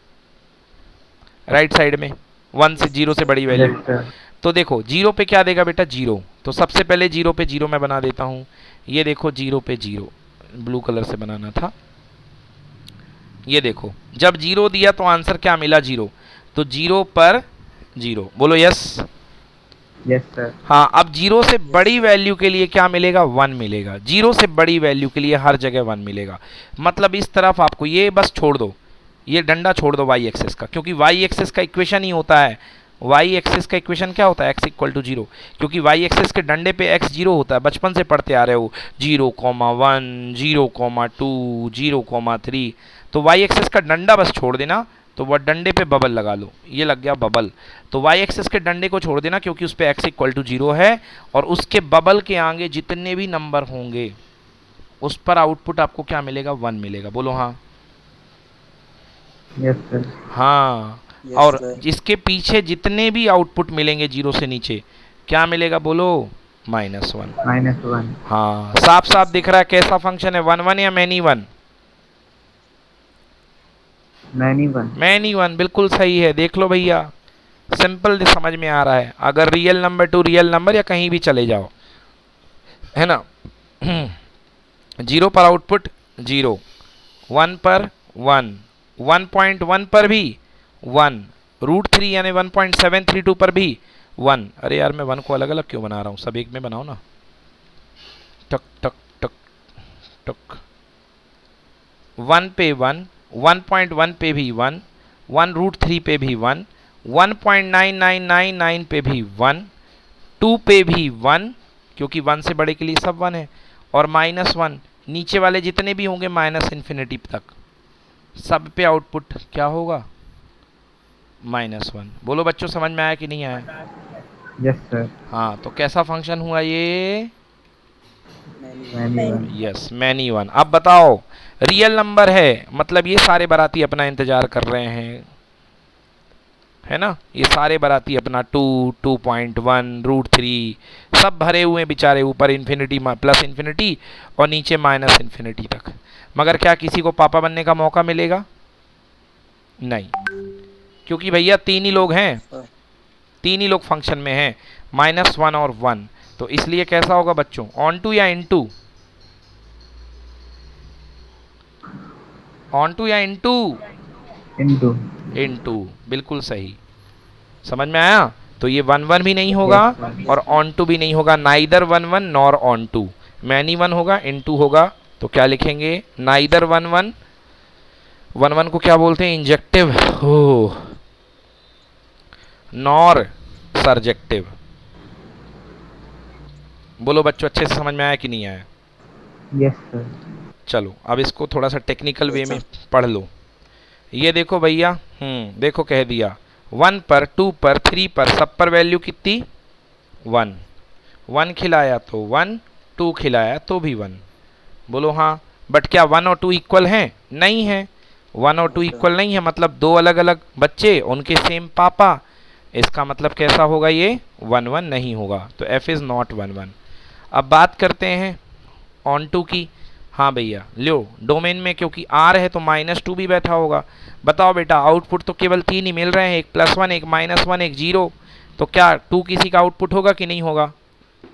राइट साइड में 1 से 0 से बड़ी वैल्यू। तो देखो 0 पे क्या देगा बेटा, 0, तो सबसे पहले 0 पे 0 मैं बना देता हूँ। ये देखो 0 पे 0, ब्लू कलर से बनाना था। ये देखो जब 0 दिया तो आंसर क्या मिला, 0, तो 0 पर 0, बोलो यस। Yes sir. हाँ, अब 0 से बड़ी वैल्यू के लिए क्या मिलेगा, 1 मिलेगा। 0 से बड़ी वैल्यू के लिए हर जगह 1 मिलेगा। मतलब इस तरफ आपको ये बस छोड़ दो, ये डंडा छोड़ दो y एक्सिस का, क्योंकि y एक्सिस का इक्वेशन ही होता है, y एक्सिस का इक्वेशन क्या होता है, x इक्वल टू 0, क्योंकि y एक्सिस के डंडे पे x 0 होता है, बचपन से पढ़ते आ रहे हो, 0,1, 0,2, 0,3। तो y एक्सिस का डंडा बस छोड़ देना, तो वह डंडे पे बबल लगा लो, ये लग गया बबल। तो y एक्सिस के डंडे को छोड़ देना, क्योंकि उस पर x इक्वल टू 0 है, और उसके बबल के आगे जितने भी नंबर होंगे उस पर आउटपुट आपको क्या मिलेगा, 1 मिलेगा। बोलो हाँ। Yes sir. हाँ, Yes, और sir. इसके पीछे जितने भी आउटपुट मिलेंगे 0 से नीचे, क्या मिलेगा, बोलो -1। -1। हाँ, साफ साफ दिख रहा है कैसा फंक्शन है, 1 1 या मैनी 1, मैनी 1। मैनी 1 बिल्कुल सही है। देख लो भैया, सिंपल समझ में आ रहा है। अगर real number to real number या कहीं भी चले जाओ, है ना, 0 पर आउटपुट 0, 1 पर 1, 1.1 पर भी 1, √3 यानी 1.732 पर भी 1। अरे यार मैं 1 को अलग अलग क्यों बना रहा हूँ, सब एक में बनाओ ना। टक टक टक टक, 1 पे 1, 1.1 पे भी 1, 1 √3 पे भी 1, 1.9999 पे भी 1, 2 पे भी 1, क्योंकि 1 से बड़े के लिए सब 1 है, और -1 नीचे वाले जितने भी होंगे -∞ तक, सब पे आउटपुट क्या होगा, -1। बोलो बच्चों समझ में आया कि नहीं आया। Yes sir. हाँ, तो कैसा फंक्शन हुआ ये, मैनी 1। Yes many 1। अब बताओ, रियल नंबर है, मतलब ये सारे बाराती अपना इंतजार कर रहे हैं, है ना, ये सारे बाराती अपना 2, 2.1, √3 सब भरे हुए बेचारे, ऊपर इन्फिनिटी प्लस इन्फिनिटी और नीचे -∞ तक। मगर क्या किसी को पापा बनने का मौका मिलेगा, नहीं, क्योंकि भैया 3 ही लोग हैं, 3 ही लोग फंक्शन में हैं, -1 और 1। तो इसलिए कैसा होगा बच्चों, ऑन टू या इनटू, ऑन टू या इनटू, इनटू। इनटू, बिल्कुल सही, समझ में आया। तो ये 1 1 भी नहीं होगा और ऑन टू भी नहीं होगा, neither 1 1 nor onto, many 1 होगा, इनटू होगा। तो क्या लिखेंगे, नाइदर 1 1, 1 1 को क्या बोलते हैं, इंजेक्टिव हो, नॉर सरजेक्टिव। बोलो बच्चों अच्छे से समझ में आया कि नहीं आया। Yes sir. चलो अब इसको थोड़ा सा टेक्निकल वे में पढ़ लो। ये देखो भैया, देखो कह दिया 1 पर 2 पर 3 पर सब पर वैल्यू कितनी, 1, 1 खिलाया तो 1, 2 खिलाया तो भी 1। बोलो हाँ। बट क्या 1 और 2 इक्वल हैं, नहीं है, 1 और 2 इक्वल नहीं है, मतलब 2 अलग अलग बच्चे, उनके सेम पापा, इसका मतलब कैसा होगा, ये 1 1 नहीं होगा। तो f इज़ नॉट 1 1। अब बात करते हैं ऑन टू की। हाँ भैया लो, डोमेन में क्योंकि R है तो -2 भी बैठा होगा। बताओ बेटा, आउटपुट तो केवल 3 ही मिल रहे हैं, एक +1, एक -1, एक 0, तो क्या 2 किसी का आउटपुट होगा कि नहीं होगा,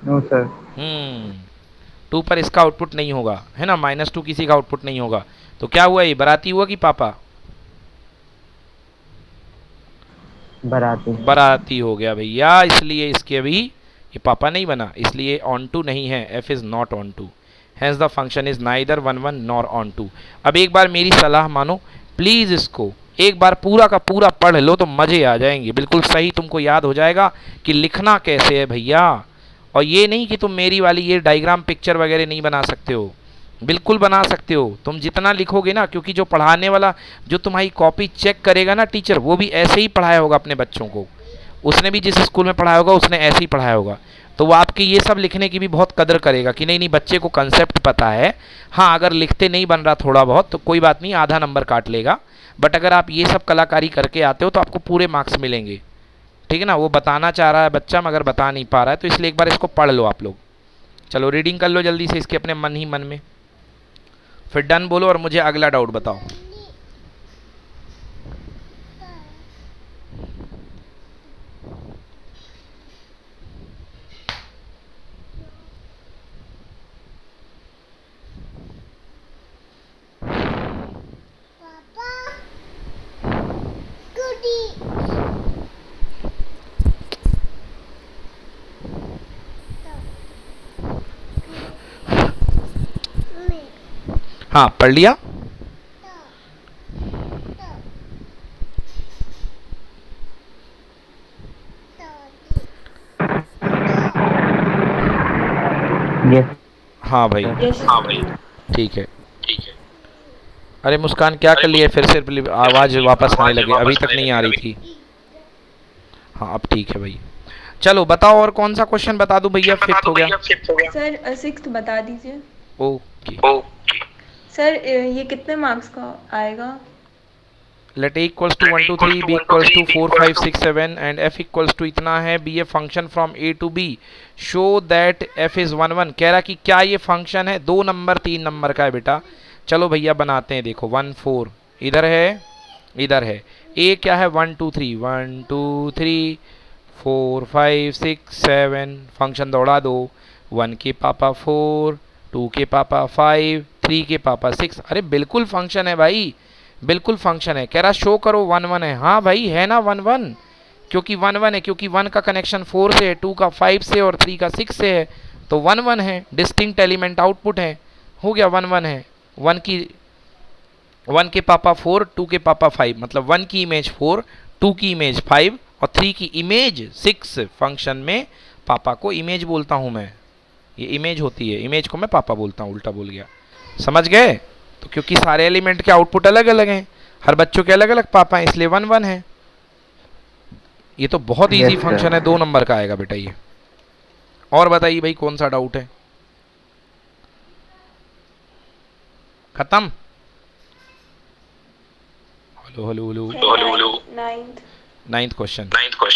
नो सर। 2 पर इसका आउटपुट नहीं होगा, है ना, -2 किसी का आउटपुट नहीं होगा। तो क्या हुआ, ये बाराती हुआ कि पापा? बराती। बाराती हो गया भैया, इसलिए इसके अभी ये पापा नहीं बना, इसलिए ऑन टू नहीं है, f is not onto, hence the function is neither 1 1 nor onto. अब एक बार मेरी सलाह मानो प्लीज, इसको एक बार पूरा का पूरा पढ़ लो तो मजे आ जाएंगे, बिल्कुल सही तुमको याद हो जाएगा कि लिखना कैसे है भैया। और ये नहीं कि तुम मेरी वाली ये डायग्राम पिक्चर वगैरह नहीं बना सकते हो, बिल्कुल बना सकते हो, तुम जितना लिखोगे ना, क्योंकि जो पढ़ाने वाला, जो तुम्हारी कॉपी चेक करेगा ना टीचर, वो भी ऐसे ही पढ़ाया होगा अपने बच्चों को, उसने भी जिस स्कूल में पढ़ाया होगा उसने ऐसे ही पढ़ाया होगा, तो वो आपके ये सब लिखने की भी बहुत कदर करेगा कि नहीं नहीं बच्चे को कंसेप्ट पता है। हाँ, अगर लिखते नहीं बन रहा थोड़ा बहुत तो कोई बात नहीं, आधा नंबर काट लेगा, बट अगर आप ये सब कलाकारी करके आते हो तो आपको पूरे मार्क्स मिलेंगे, ठीक है ना। वो बताना चाह रहा है बच्चा मगर बता नहीं पा रहा है, तो इसलिए एक बार इसको पढ़ लो आप लोग। चलो रीडिंग कर लो जल्दी से इसके अपने मन ही मन में, फिर डन बोलो और मुझे अगला डाउट बताओ। हाँ पढ़ लिया। यस। हाँ भाई, यस ठीक है। अरे मुस्कान क्या कर लिया, फिर से आवाज वापस आने लगी, अभी तक नहीं आ रही थी। हाँ अब ठीक है भाई। चलो बताओ और कौन सा क्वेश्चन बता दूं भैया, 5th हो गया। सर 6th बता दीजिए। ओके सर ये कितने मार्क्स का आएगा? Let a equals to 1 2 3, b equals to 4 5 6 7 and f equals to इतना है, be a function from a to b, show that f is 1 1। कह रहा कि क्या ये फंक्शन है, 2 नंबर 3 नंबर का है बेटा। चलो भैया बनाते हैं, देखो 1 4 इधर है, इधर है, a क्या है 1 2 3 1 2 3 4 5 6 7, फंक्शन दौड़ा दो, 1 के पापा 4, 2 के पापा 5, 3 के पापा 6। अरे बिल्कुल फंक्शन है भाई, बिल्कुल फंक्शन है। कह रहा शो करो 1 1 है। हाँ भाई है ना 1 1, क्योंकि 1 1 है, क्योंकि 1 का कनेक्शन 4 से है, 2 का 5 से और 3 का 6 से है, तो 1 1 है, डिस्टिंक्ट एलिमेंट आउटपुट है, हो गया 1 1 है। 1 के पापा 4, 2 के पापा 5, मतलब 1 की इमेज 4, 2 की इमेज 5 और 3 की इमेज 6। फंक्शन में पापा को इमेज बोलता हूँ मैं, ये इमेज होती है, इमेज को मैं पापा बोलता हूँ, उल्टा बोल गया, समझ गए। तो क्योंकि सारे एलिमेंट के आउटपुट अलग अलग हैं, हर बच्चों के अलग अलग पापा हैं, इसलिए 1 1 है। ये तो बहुत इजी फंक्शन है, 2 नंबर का आएगा बेटा ये। और बताइए भाई कौन सा डाउट है, खत्म? Hello hello hello hello. 9th question,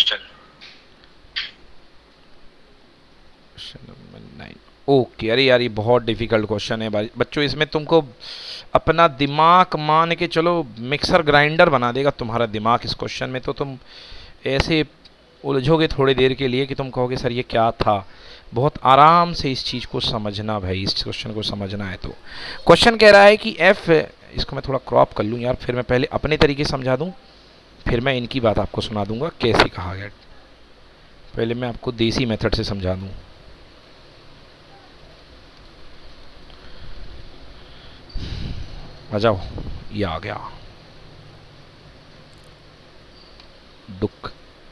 9। Okay, अरे यार ये बहुत डिफिकल्ट क्वेश्चन है बच्चों, इसमें तुमको अपना दिमाग मान के चलो, मिक्सर ग्राइंडर बना देगा तुम्हारा दिमाग इस क्वेश्चन में। तो तुम ऐसे उलझोगे थोड़ी देर के लिए कि तुम कहोगे सर ये क्या था। बहुत आराम से इस चीज़ को समझना भाई, इस क्वेश्चन को समझना है। तो क्वेश्चन कह रहा है कि f, इसको मैं थोड़ा क्रॉप कर लूँ यार, फिर मैं पहले अपने तरीके से समझा दूँ, फिर मैं इनकी बात आपको सुना दूंगा कैसे कहा गया। पहले मैं आपको देसी मेथड से समझा दूँ। आ जाओ, ये आ गया डुक।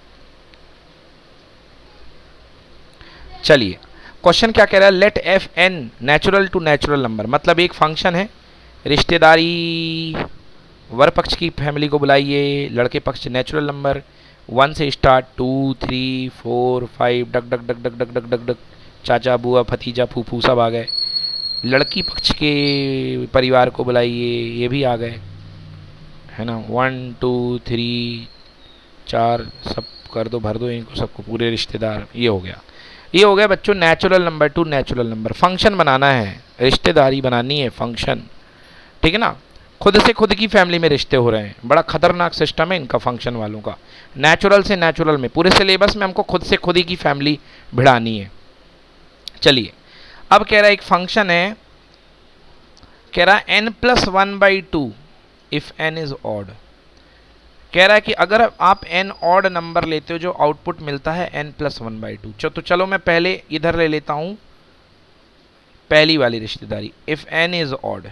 चलिए क्वेश्चन क्या कह रहा है, let f N natural to natural number, मतलब एक फंक्शन है, रिश्तेदारी, वर पक्ष की फैमिली को बुलाइए, लड़के पक्ष नेचुरल नंबर 1 से start, 2 3 4 5 duck duck duck duck duck duck duck duck, चाचा बुआ भतीजा फूफू सब आ गए। लड़की पक्ष के परिवार को बुलाइए, ये भी आ गए, है ना, 1 2 3 4 सब कर दो, भर दो इनको सबको, पूरे रिश्तेदार। ये हो गया, ये हो गया बच्चों natural number to natural number. Function बनाना है, रिश्तेदारी बनानी है, फंक्शन, ठीक है ना। खुद से खुद की फैमिली में रिश्ते हो रहे हैं, बड़ा खतरनाक सिस्टम है इनका फंक्शन वालों का। नेचुरल से नेचुरल में, पूरे सिलेबस में हमको खुद से खुद ही की फैमिली भिड़ानी है, चलिए अब कह रहा है एक फंक्शन है, कह रहा है n+1/2 if n is odd. कह रहा है कि अगर आप n ऑड नंबर लेते हो जो आउटपुट मिलता है n+1/2। तो चलो मैं पहले इधर ले लेता हूं पहली वाली रिश्तेदारी, if n is odd,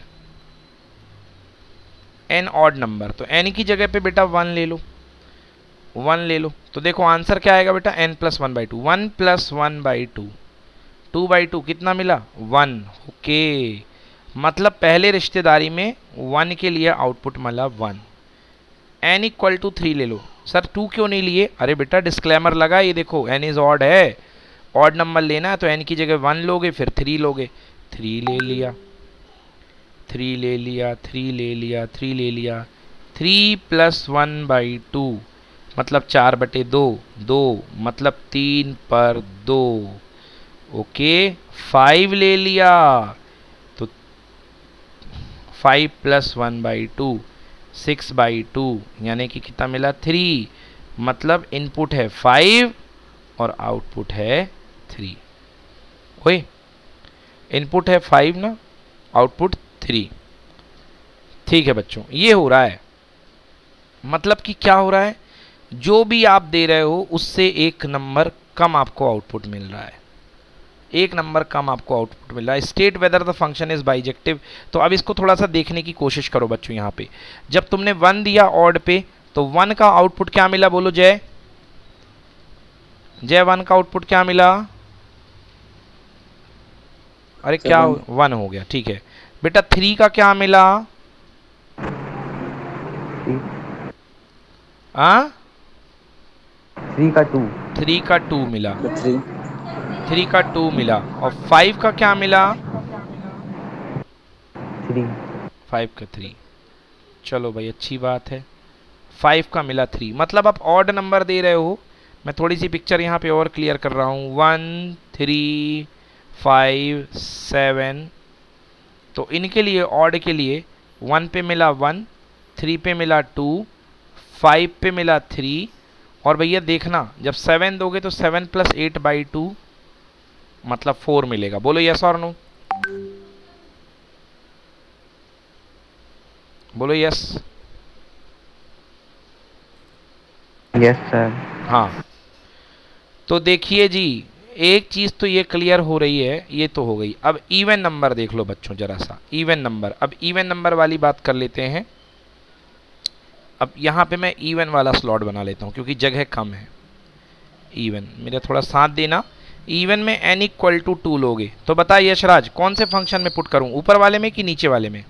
n odd number, तो n की जगह पे बेटा 1 ले लो, 1 ले लो। तो देखो आंसर क्या आएगा बेटा n+1/2, 1+1/2, 2/2 कितना मिला 1। ओके, मतलब पहले रिश्तेदारी में 1 के लिए आउटपुट मिला 1। n = 3 ले लो। सर 2 क्यों नहीं लिए? अरे बेटा डिस्क्लेमर लगा, ये देखो n इज ऑड है, ऑड नंबर लेना है तो n की जगह 1 लोगे फिर 3 लोगे, 3 ले लिया, 3 ले लिया, 3 ले लिया, 3 ले लिया, 3+1/2 मतलब 4/2, 2 मतलब 3/2। ओके 5 ले लिया तो 5+1/2 6/2 यानी कि कितना मिला 3, मतलब इनपुट है 5 और आउटपुट है 3। ओए इनपुट है 5 ना, आउटपुट 3। ठीक है बच्चों, ये हो रहा है, मतलब कि क्या हो रहा है, जो भी आप दे रहे हो उससे एक नंबर कम आपको आउटपुट मिल रहा है, एक नंबर कम आपको आउटपुट मिल रहा है। State whether the function is bijective. तो अब इसको थोड़ा सा देखने की कोशिश करो बच्चों। यहाँ पे जब तुमने 1 दिया ऑड पे तो 1 का आउटपुट क्या मिला, बोलो जय, जय 1 का आउटपुट क्या मिला? अरे क्या 1 हो गया, ठीक है बेटा। 3 का क्या मिला? हाँ 3 का 2, 3 का 2 मिला, 3 3 का 2 मिला। और 5 का क्या मिला? 3, 5 का 3। चलो भाई अच्छी बात है, 5 का मिला 3, मतलब आप ऑड नंबर दे रहे हो। मैं थोड़ी सी पिक्चर यहाँ पे और क्लियर कर रहा हूँ। 1 3 5 7, तो इनके लिए ऑड के लिए 1 पे मिला 1, 3 पे मिला 2, 5 पे मिला 3, और भैया देखना जब 7 दोगे तो 7 + 8/2 मतलब 4 मिलेगा। बोलो यस और नो, बोलो यस। Yes sir. हाँ तो देखिए जी, एक चीज़ तो ये क्लियर हो रही है, ये तो हो गई। अब इवन नंबर देख लो बच्चों जरा सा, इवन नंबर। अब इवन नंबर वाली बात कर लेते हैं। अब यहाँ पे मैं इवन वाला स्लॉट बना लेता हूँ क्योंकि जगह कम है। इवन, मेरा थोड़ा साथ देना। इवन में n = 2 लोगे तो बता यशराज कौन से फंक्शन में पुट करूँ, ऊपर वाले में कि नीचे वाले में?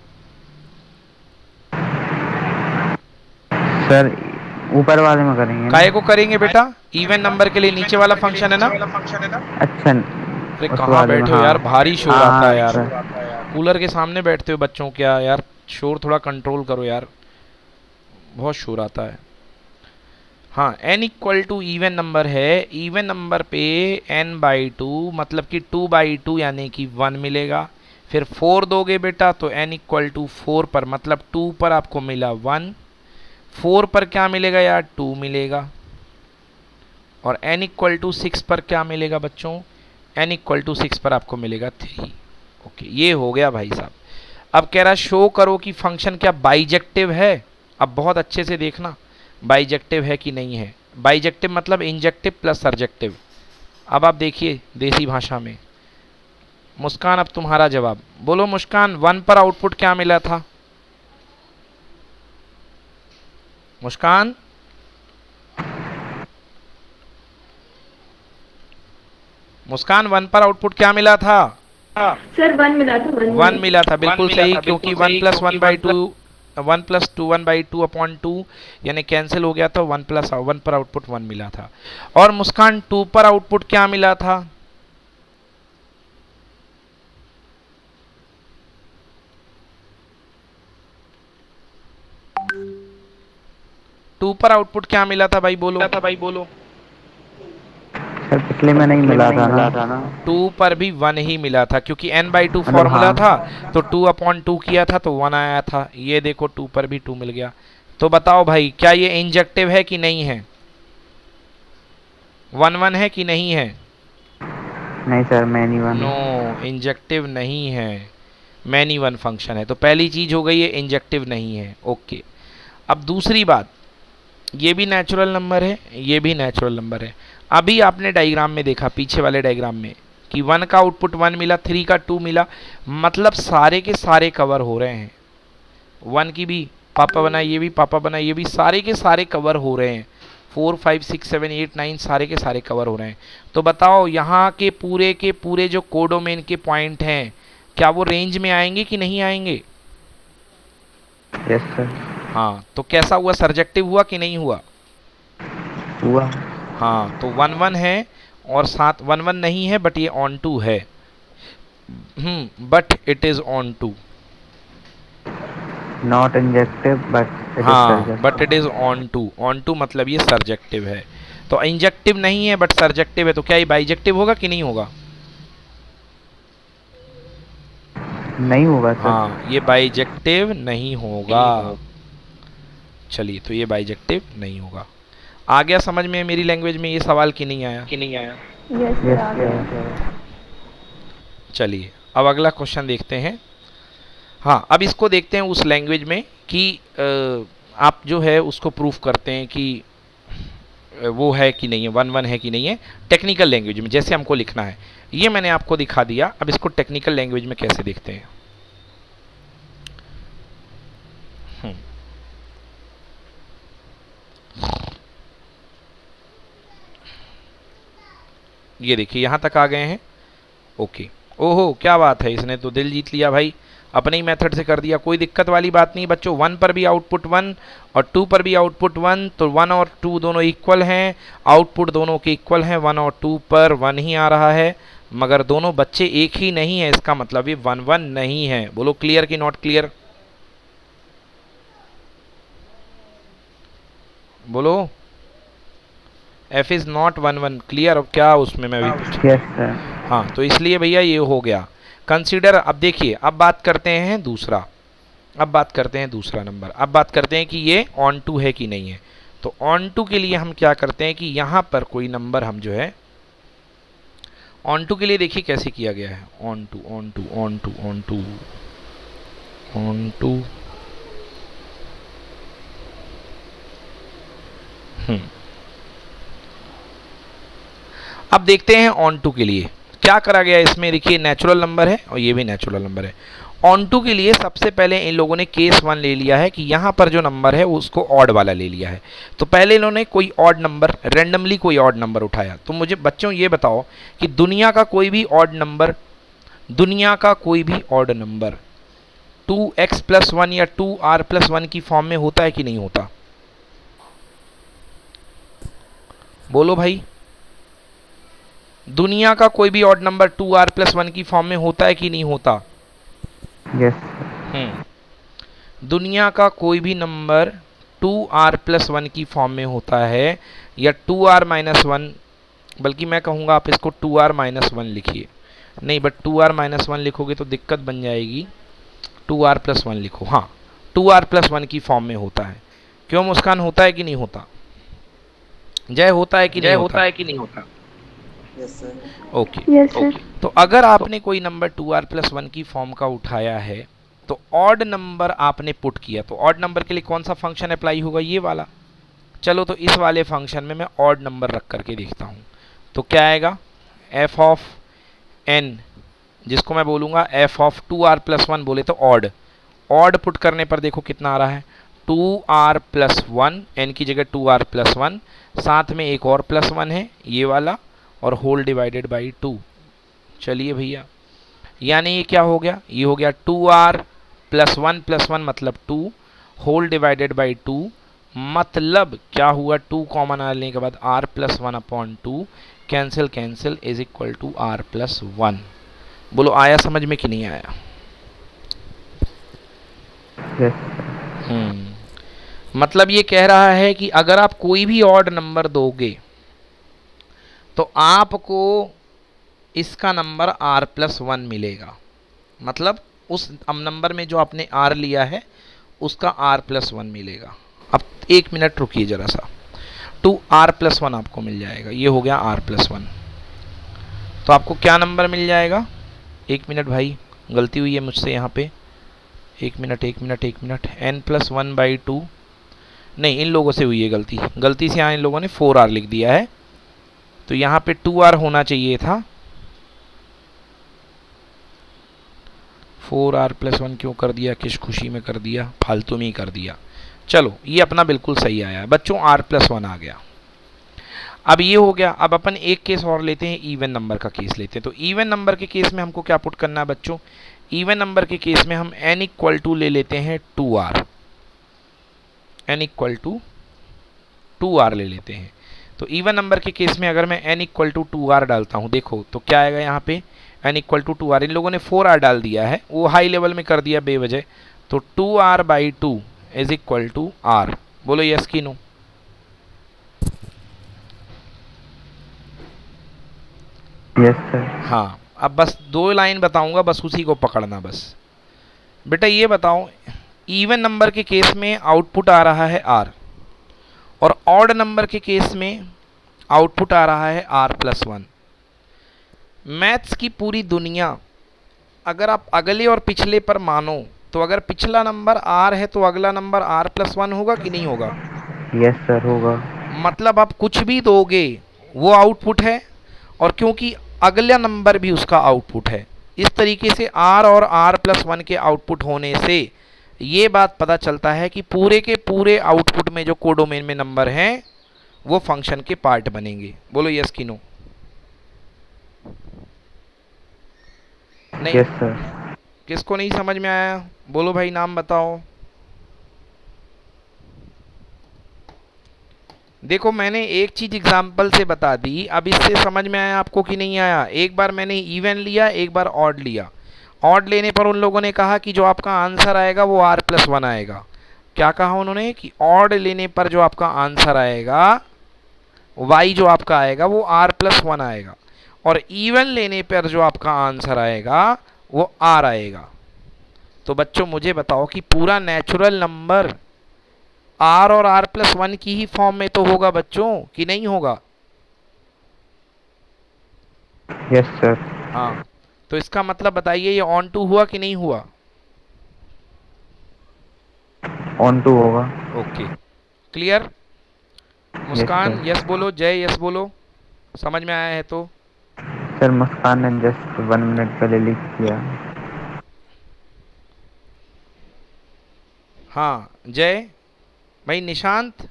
सर ऊपर वाले में करेंगे। काहे को करेंगे बेटा? इवन नंबर के लिए नीचे वाला फंक्शन है ना। अच्छा अरे कहाँ बैठे हो यार, भारी शोर आता है यार। कूलर के सामने बैठते हो बच्चों, क्या यार शोर थोड़ा कंट्रोल करो यार, बहुत शोर आता है। हाँ n = इवन नंबर है, इवन नंबर पे n/2 मतलब कि 2/2 यानी कि 1 मिलेगा। फिर 4 दोगे बेटा तो n = 4 पर मतलब 2 पर आपको मिला 1, 4 पर क्या मिलेगा यार 2 मिलेगा। और n = 6 पर क्या मिलेगा बच्चों? n = 6 पर आपको मिलेगा 3। ओके ये हो गया भाई साहब। अब कह रहा शो करो कि फंक्शन क्या बाइजेक्टिव है। अब बहुत अच्छे से देखना बाइजेक्टिव है कि नहीं है। बाइजेक्टिव मतलब इंजेक्टिव प्लस सर्जेक्टिव। अब आप देखिए देसी भाषा में। मुस्कान अब तुम्हारा जवाब बोलो। मुस्कान 1 पर आउटपुट क्या मिला था? मुस्कान मुस्कान 1 पर आउटपुट क्या मिला था? सर 1 मिला था, 1 मिला था, बिल्कुल सही, क्योंकि 1 + 1/2 1 + 2 1/2/2 यानी कैंसिल हो गया था। 1 + 1 पर आउटपुट 1 मिला था। और मुस्कान 2 पर आउटपुट क्या मिला था? टू पर आउटपुट क्या मिला था भाई बोलो? सर पिछले में नहीं मिला था ना। 2 पर भी 1 ही मिला था क्योंकि n/2 फॉर्मूला था तो 2/2 किया था तो 1 आया था। ये देखो 2 पर भी 2 मिल गया। तो बताओ भाई क्या ये इंजेक्टिव है कि नहीं है? 1 1 है कि नहीं है? नहीं sir, many one. No, injective नहीं है, मैनी वन फंक्शन है। तो पहली चीज हो गई है इंजेक्टिव नहीं है। ओके, अब दूसरी बात, ये भी नेचुरल नंबर है, ये भी नेचुरल नंबर है। अभी आपने डायग्राम में देखा, पीछे वाले डायग्राम में, कि 1 का आउटपुट 1 मिला, 3 का 2 मिला, मतलब सारे के सारे कवर हो रहे हैं। 1 की भी पापा बना, ये भी पापा बना, ये भी सारे के सारे कवर हो रहे हैं। 4 5 6 7 8 9 सारे के सारे कवर हो रहे हैं। तो बताओ यहाँ के पूरे जो कोडोमेन के पॉइंट हैं, क्या वो रेंज में आएंगे कि नहीं आएंगे? Yes sir. हाँ, तो कैसा हुआ, सर्जेक्टिव हुआ कि नहीं हुआ? हुआ। हाँ, तो 1 1 है और साथ 1 1 नहीं है, बट ये ऑन टू है। But it is onto, not injective but हाँ, but it is onto. Onto मतलब ये सर्जेक्टिव है। तो इंजेक्टिव नहीं है बट सर्जेक्टिव है, तो क्या ये बाइजेक्टिव होगा कि नहीं होगा? नहीं होगा सर। हाँ, ये बाइजेक्टिव नहीं होगा। चलिए, तो ये बाइजेक्टिव नहीं होगा। आ गया समझ में मेरी लैंग्वेज में ये सवाल कि नहीं आया? यस सर, आ गया। चलिए, अब अगला क्वेश्चन देखते हैं। हाँ, अब इसको देखते हैं उस लैंग्वेज में कि आप जो है उसको प्रूफ करते हैं कि वो है कि नहीं है, 1 1 है कि नहीं है, टेक्निकल लैंग्वेज में जैसे हमको लिखना है। ये मैंने आपको दिखा दिया, अब इसको टेक्निकल लैंग्वेज में कैसे देखते हैं। ये देखिए, यहाँ तक आ गए हैं। ओके, ओहो क्या बात है, इसने तो दिल जीत लिया भाई, अपने ही मेथड से कर दिया। कोई दिक्कत वाली बात नहीं बच्चों, 1 पर भी आउटपुट 1 और 2 पर भी आउटपुट 1, तो 1 और 2 दोनों इक्वल हैं, आउटपुट दोनों के इक्वल हैं। 1 और 2 पर 1 ही आ रहा है, मगर दोनों बच्चे एक ही नहीं है, इसका मतलब ये 1 1 नहीं है। बोलो क्लियर कि नॉट क्लियर? बोलो, f इज नॉट 1 1 क्लियर? अब क्या उसमें मैं भी यस सर। हाँ, तो इसलिए भैया ये हो गया कंसीडर। अब देखिए, अब बात करते हैं दूसरा, अब बात करते हैं दूसरा नंबर। अब बात करते हैं कि ये ऑन टू है कि नहीं है। तो ऑन टू के लिए हम क्या करते हैं कि यहाँ पर कोई नंबर हम जो है ऑन टू के लिए देखिए कैसे किया गया है। Onto onto onto onto onto, अब देखते हैं ऑन टू के लिए क्या करा गया इसमें। देखिए, नेचुरल नंबर है और ये भी नेचुरल नंबर है। ऑन टू के लिए सबसे पहले इन लोगों ने केस 1 ले लिया है कि यहाँ पर जो नंबर है उसको ऑड वाला ले लिया है। तो पहले इन्होंने कोई ऑड नंबर, रैंडमली कोई ऑड नंबर उठाया। तो मुझे बच्चों ये बताओ कि दुनिया का कोई भी ऑड नंबर, दुनिया का कोई भी ऑड नंबर 2x+1 या 2r+1 की फॉर्म में होता है कि नहीं होता? बोलो भाई, दुनिया का कोई भी ऑड नंबर 2r+1 की फॉर्म में होता है कि नहीं होता? यस। दुनिया का कोई भी नंबर 2r+1 की फॉर्म में होता है, या 2r-1, बल्कि मैं कहूँगा आप इसको 2r-1 लिखिए। नहीं, बट 2r-1 लिखोगे तो दिक्कत बन जाएगी, 2r+1 लिखो। हाँ, 2r+1 की फॉर्म में होता है। क्यों मुस्कान, होता है कि नहीं होता? जय, होता है कि नहीं होता? Yes sir. Okay, yes sir. तो अगर आपने कोई नंबर 2r+1 की फॉर्म का उठाया है तो ऑड नंबर आपने पुट किया, तो ऑड नंबर के लिए कौन सा फंक्शन अप्लाई होगा? ये वाला। चलो, तो इस वाले फंक्शन में मैं ऑड नंबर रख करके देखता हूँ। तो क्या आएगा? f ऑफ n, जिसको मैं बोलूँगा f ऑफ 2r+1 बोले तो ऑड। ऑड पुट करने पर देखो कितना आ रहा है, 2r+1, n की जगह 2r+1, साथ में एक और +1 है ये वाला, और होल डिवाइडेड बाई 2। चलिए भैया, यानी ये क्या हो गया? ये हो गया 2r+1 मतलब 2, होल डिवाइडेड बाई 2, मतलब क्या हुआ? 2 कॉमन आने के बाद r+1/2 cancel cancel is equal to r+1। बोलो आया समझ में कि नहीं आया? यस। मतलब ये कह रहा है कि अगर आप कोई भी ऑड नंबर दोगे तो आपको इसका नंबर r+1 मिलेगा। मतलब उस नंबर में जो आपने r लिया है उसका r+1 मिलेगा। अब 1 मिनट रुकिए जरा सा, 2r+1 आपको मिल जाएगा। ये हो गया r+1। तो आपको क्या नंबर मिल जाएगा? 1 मिनट भाई, गलती हुई है मुझसे यहाँ पे। 1 मिनट, 1 मिनट, 1 मिनट। n+1/2 नहीं, इन लोगों से हुई है गलती। गलती से यहाँ इन लोगों ने 4r लिख दिया है, तो यहाँ पे 2r होना चाहिए था। 4r+1 क्यों कर दिया? किस खुशी में कर दिया? फालतू में ही कर दिया। चलो, ये अपना बिल्कुल सही आया बच्चों, r+1 आ गया। अब ये हो गया। अब अपन एक केस और लेते हैं, इवन नंबर का केस लेते हैं। तो इवन नंबर के केस में हमको क्या पुट करना है बच्चों? इवन नंबर के केस में हम n ले लेते हैं 2r। n=2r ले लेते हैं। तो इवन नंबर के केस में अगर मैं n=2r डालता हूं, देखो तो क्या आएगा यहाँ पे? n=2r। इन लोगों ने 4r डाल दिया है, वो हाई लेवल में कर दिया बेवजह। तो 2r/2 = r। बोलो यस की नो? Yes sir. हाँ, अब बस 2 लाइन बताऊंगा, बस उसी को पकड़ना। बस बेटा ये बताओ, इवन नंबर के केस में आउटपुट आ रहा है r, और ऑड नंबर के केस में आउटपुट आ रहा है r+1। मैथ्स की पूरी दुनिया अगर आप अगले और पिछले पर मानो, तो अगर पिछला नंबर r है तो अगला नंबर r+1 होगा कि नहीं होगा? यस सर, होगा। मतलब आप कुछ भी दोगे वो आउटपुट है, और क्योंकि अगला नंबर भी उसका आउटपुट है, इस तरीके से r और r+1 के आउटपुट होने से ये बात पता चलता है कि पूरे के पूरे आउटपुट में जो कोडोमेन में नंबर हैं वो फंक्शन के पार्ट बनेंगे। बोलो यस की नो? नहीं? Yes sir. किसको नहीं समझ में आया? बोलो भाई, नाम बताओ। देखो, मैंने एक चीज एग्जाम्पल से बता दी, अब इससे समझ में आया आपको कि नहीं आया? एक बार मैंने इवन लिया, एक बार ऑड लिया। ऑड लेने पर उन लोगों ने कहा कि जो आपका आंसर आएगा वो r+1 आएगा। क्या कहा उन्होंने? कि ऑड लेने पर जो आपका आंसर आएगा, y जो आपका आएगा वो r+1 आएगा, और इवन लेने पर जो आपका आंसर आएगा वो r आएगा। तो बच्चों मुझे बताओ कि पूरा नेचुरल नंबर r और r+1 की ही फॉर्म में तो होगा बच्चों, कि नहीं होगा? Yes sir. हाँ, तो इसका मतलब बताइए, ये ऑन टू हुआ कि नहीं हुआ? ऑन टू होगा। Okay, clear? Muskan sir. Yes बोलो, जय यस बोलो, समझ में आया है तो? सर मुस्कान ने जस्ट 1 मिनट पहले लिख किया। हाँ जय भाई। निशांत?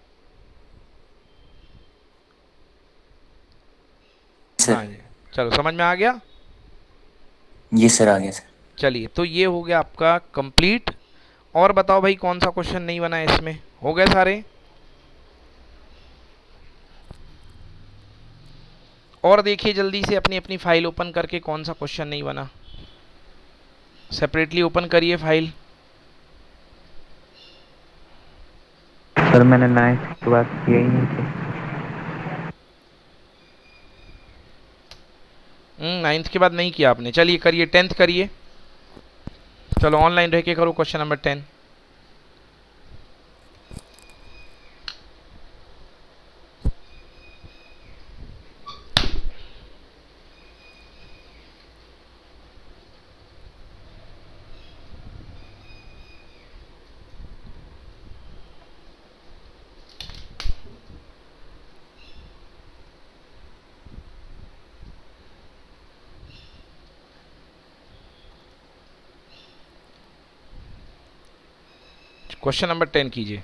सर। हाँ जी, चलो समझ में आ गया? ये सर आ गया सर। चलिए, तो ये हो गया आपका कंप्लीट। और बताओ भाई, कौन सा क्वेश्चन नहीं बना है इसमें? हो गए सारे? और देखिए जल्दी से अपनी अपनी फाइल ओपन करके कौन सा क्वेश्चन नहीं बना। सेपरेटली ओपन करिए फाइल। सर मैंने 9th की बात किया ही नहीं थी। 9th के बाद नहीं किया आपने? चलिए करिए, 10th करिए। चलो ऑनलाइन रह के करो क्वेश्चन नंबर 10। क्वेश्चन नंबर 10 कीजिए।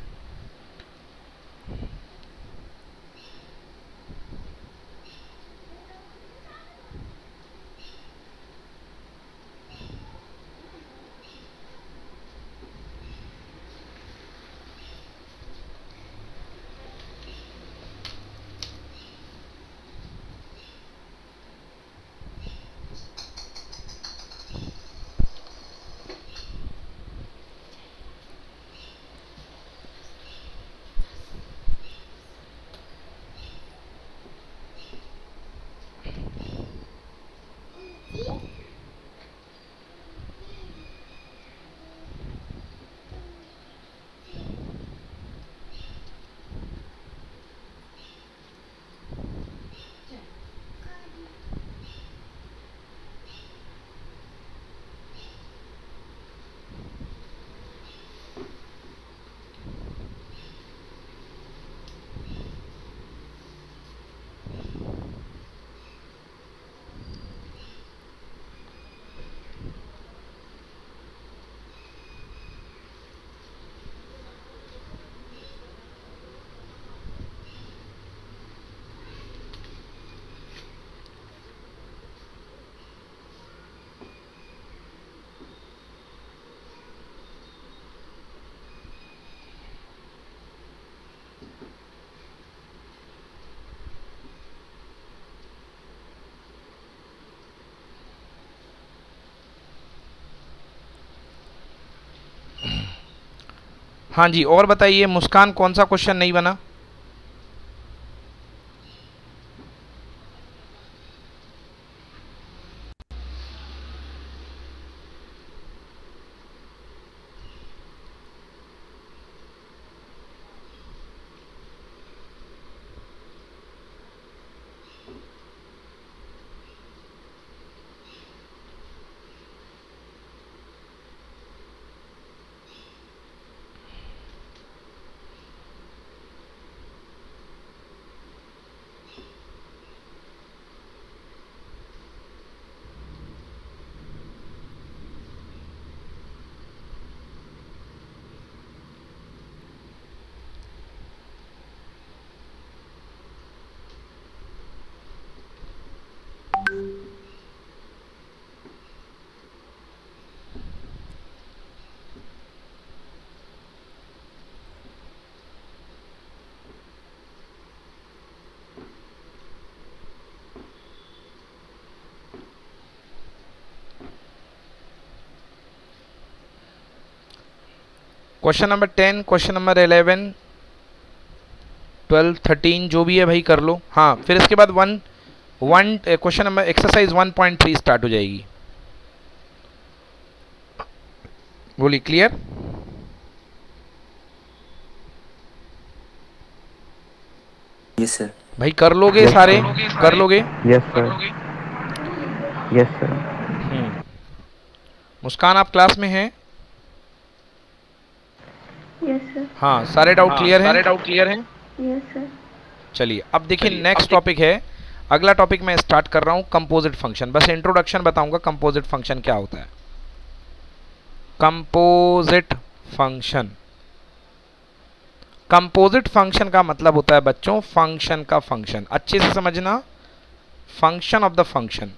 हाँ जी, और बताइए मुस्कान, कौन सा क्वेश्चन नहीं बना? क्वेश्चन नंबर 10, क्वेश्चन नंबर 11, 12, 13 जो भी है भाई कर लो। हाँ, फिर इसके बाद क्वेश्चन नंबर एक्सरसाइज 1.3 स्टार्ट हो जाएगी। बोलिए, क्लियर? Yes sir. भाई कर लोगे सारे? कर लोगे? Yes sir, yes sir. Muskan, आप क्लास में हैं? Yes sir. हाँ, सारे डाउट क्लियर हैं? सारे डाउट क्लियर हैं? Yes sir. चलिए, अब देखिए नेक्स्ट टॉपिक है। अगला टॉपिक मैं स्टार्ट कर रहा हूँ कंपोजिट फंक्शन। बस इंट्रोडक्शन बताऊंगा कंपोजिट फंक्शन क्या होता है। कंपोजिट फंक्शन, कंपोजिट फंक्शन का मतलब होता है बच्चों फंक्शन का फंक्शन। अच्छे से समझना, फंक्शन ऑफ द फंक्शन।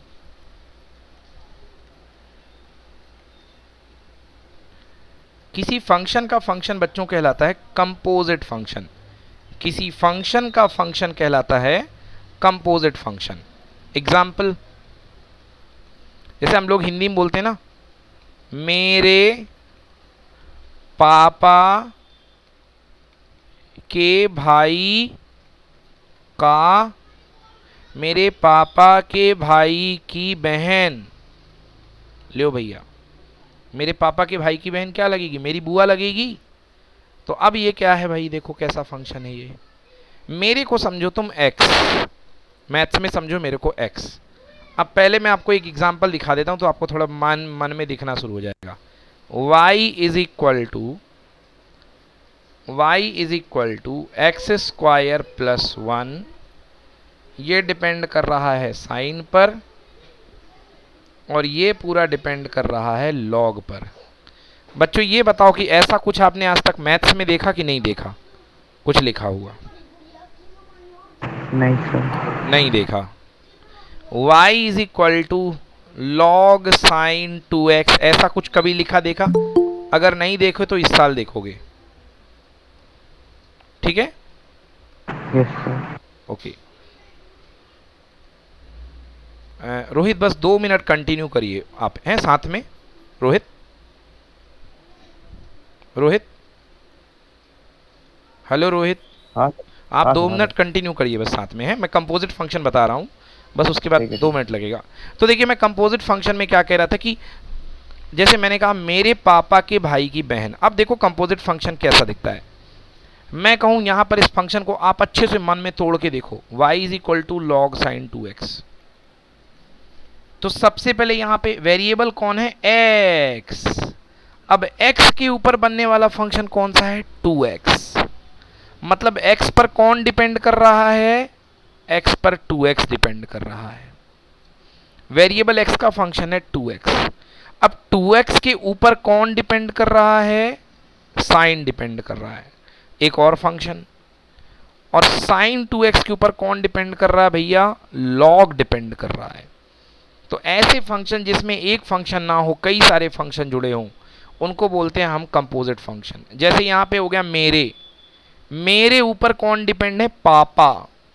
किसी फंक्शन का फंक्शन बच्चों कहलाता है कंपोजिट फंक्शन। किसी फंक्शन का फंक्शन कहलाता है कंपोजिट फंक्शन। एग्जाम्पल, जैसे हम लोग हिंदी में बोलते हैं ना, मेरे पापा के भाई का, मेरे पापा के भाई की बहन। लो भैया, मेरे पापा के भाई की बहन क्या लगेगी? मेरी बुआ लगेगी। तो अब ये क्या है भाई, देखो कैसा फंक्शन है ये। मेरे को समझो तुम x, मैथ्स में समझो मेरे को x। अब पहले मैं आपको एक एग्जांपल दिखा देता हूं तो आपको थोड़ा मन में दिखना शुरू हो जाएगा। y is equal to x square plus 1। ये डिपेंड कर रहा है साइन पर और ये पूरा डिपेंड कर रहा है लॉग पर। बच्चों ये बताओ कि ऐसा कुछ आपने आज तक मैथ्स में देखा कि नहीं देखा? कुछ लिखा हुआ? नहीं सर, नहीं देखा। y is equal to log sine 2x, ऐसा कुछ कभी लिखा देखा? अगर नहीं देखो तो इस साल देखोगे। ठीक है? Yes sir. ओके। रोहित बस 2 मिनट कंटिन्यू करिए, आप हैं साथ में? रोहित, रोहित, हेलो रोहित, हाँ आप हाँ, 2 हाँ, मिनट कंटिन्यू करिए बस साथ में, है? मैं कंपोजिट फंक्शन बता रहा हूँ, बस उसके बाद ठीक है, 2 मिनट लगेगा। तो देखिए, मैं कंपोजिट फंक्शन में क्या कह रहा था कि जैसे मैंने कहा मेरे पापा के भाई की बहन। अब देखो कंपोजिट फंक्शन कैसा दिखता है। मैं कहूँ यहाँ पर इस फंक्शन को आप अच्छे से मन में तोड़ के देखो, y is equal to log sine 2x। तो सबसे पहले यहाँ पे वेरिएबल कौन है? x। अब x के ऊपर बनने वाला फंक्शन कौन सा है? 2x। मतलब x पर कौन डिपेंड कर रहा है? x पर 2x डिपेंड कर रहा है। वेरिएबल x का फंक्शन है 2x। अब 2x के ऊपर कौन डिपेंड कर रहा है? साइन डिपेंड कर रहा है, एक और फंक्शन। और साइन 2x के ऊपर कौन डिपेंड कर रहा है भैया? लॉग डिपेंड कर रहा है। तो ऐसे फंक्शन जिसमें एक फंक्शन ना हो, कई सारे फंक्शन जुड़े हों, उनको बोलते हैं हम कंपोजिट फंक्शन। जैसे यहाँ पे हो गया मेरे ऊपर कौन डिपेंड है? पापा।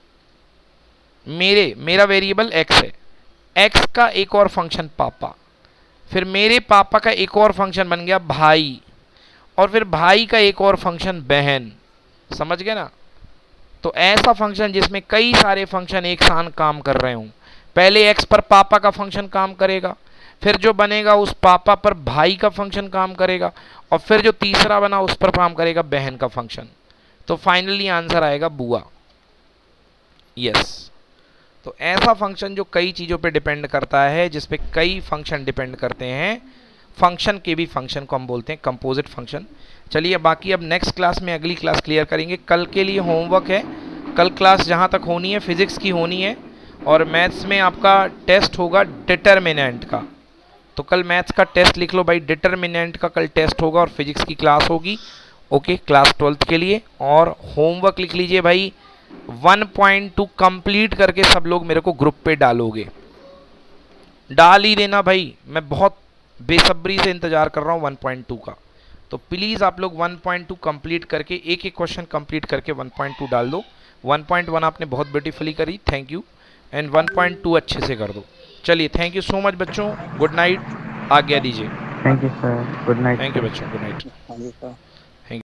मेरा वेरिएबल x है, x का एक और फंक्शन पापा। फिर मेरे पापा का एक और फंक्शन बन गया भाई, और फिर भाई का एक और फंक्शन बहन, समझ गए ना। तो ऐसा फंक्शन जिसमें कई सारे फंक्शन एक साथ काम कर रहे हों। पहले x पर पापा का फंक्शन काम करेगा, फिर जो बनेगा उस पापा पर भाई का फंक्शन काम करेगा, और फिर जो तीसरा बना उस पर काम करेगा बहन का फंक्शन। तो फाइनली आंसर आएगा बुआ। यस, तो ऐसा फंक्शन जो कई चीज़ों पे डिपेंड करता है, जिस पे कई फंक्शन डिपेंड करते हैं, फंक्शन के भी फंक्शन को हम बोलते हैं कंपोजिट फंक्शन। चलिए बाकी अब नेक्स्ट क्लास में अगली क्लास क्लियर करेंगे। कल के लिए होमवर्क है, कल क्लास जहाँ तक होनी है फिजिक्स की होनी है, और मैथ्स में आपका टेस्ट होगा डिटर्मिनेंट का। तो कल मैथ्स का टेस्ट लिख लो भाई, डिटर्मिनेंट का कल टेस्ट होगा और फिजिक्स की क्लास होगी। ओके, क्लास 12th के लिए। और होमवर्क लिख लीजिए भाई, 1.2 कंप्लीट करके सब लोग मेरे को ग्रुप पे डालोगे, डाल ही देना भाई, मैं बहुत बेसब्री से इंतजार कर रहा हूँ 1.2 का। तो प्लीज़ आप लोग 1.2 कंप्लीट करके एक एक क्वेश्चन कंप्लीट करके 1.2 डाल दो। 1.1 आपने बहुत ब्यूटीफुली करी, थैंक यू, एंड 1.2 अच्छे से कर दो। चलिए थैंक यू सो मच बच्चों, गुड नाइट, आज्ञा दीजिए। Thank you sir, good night. Thank you बच्चों, गुड नाइट। हाँ जी सर।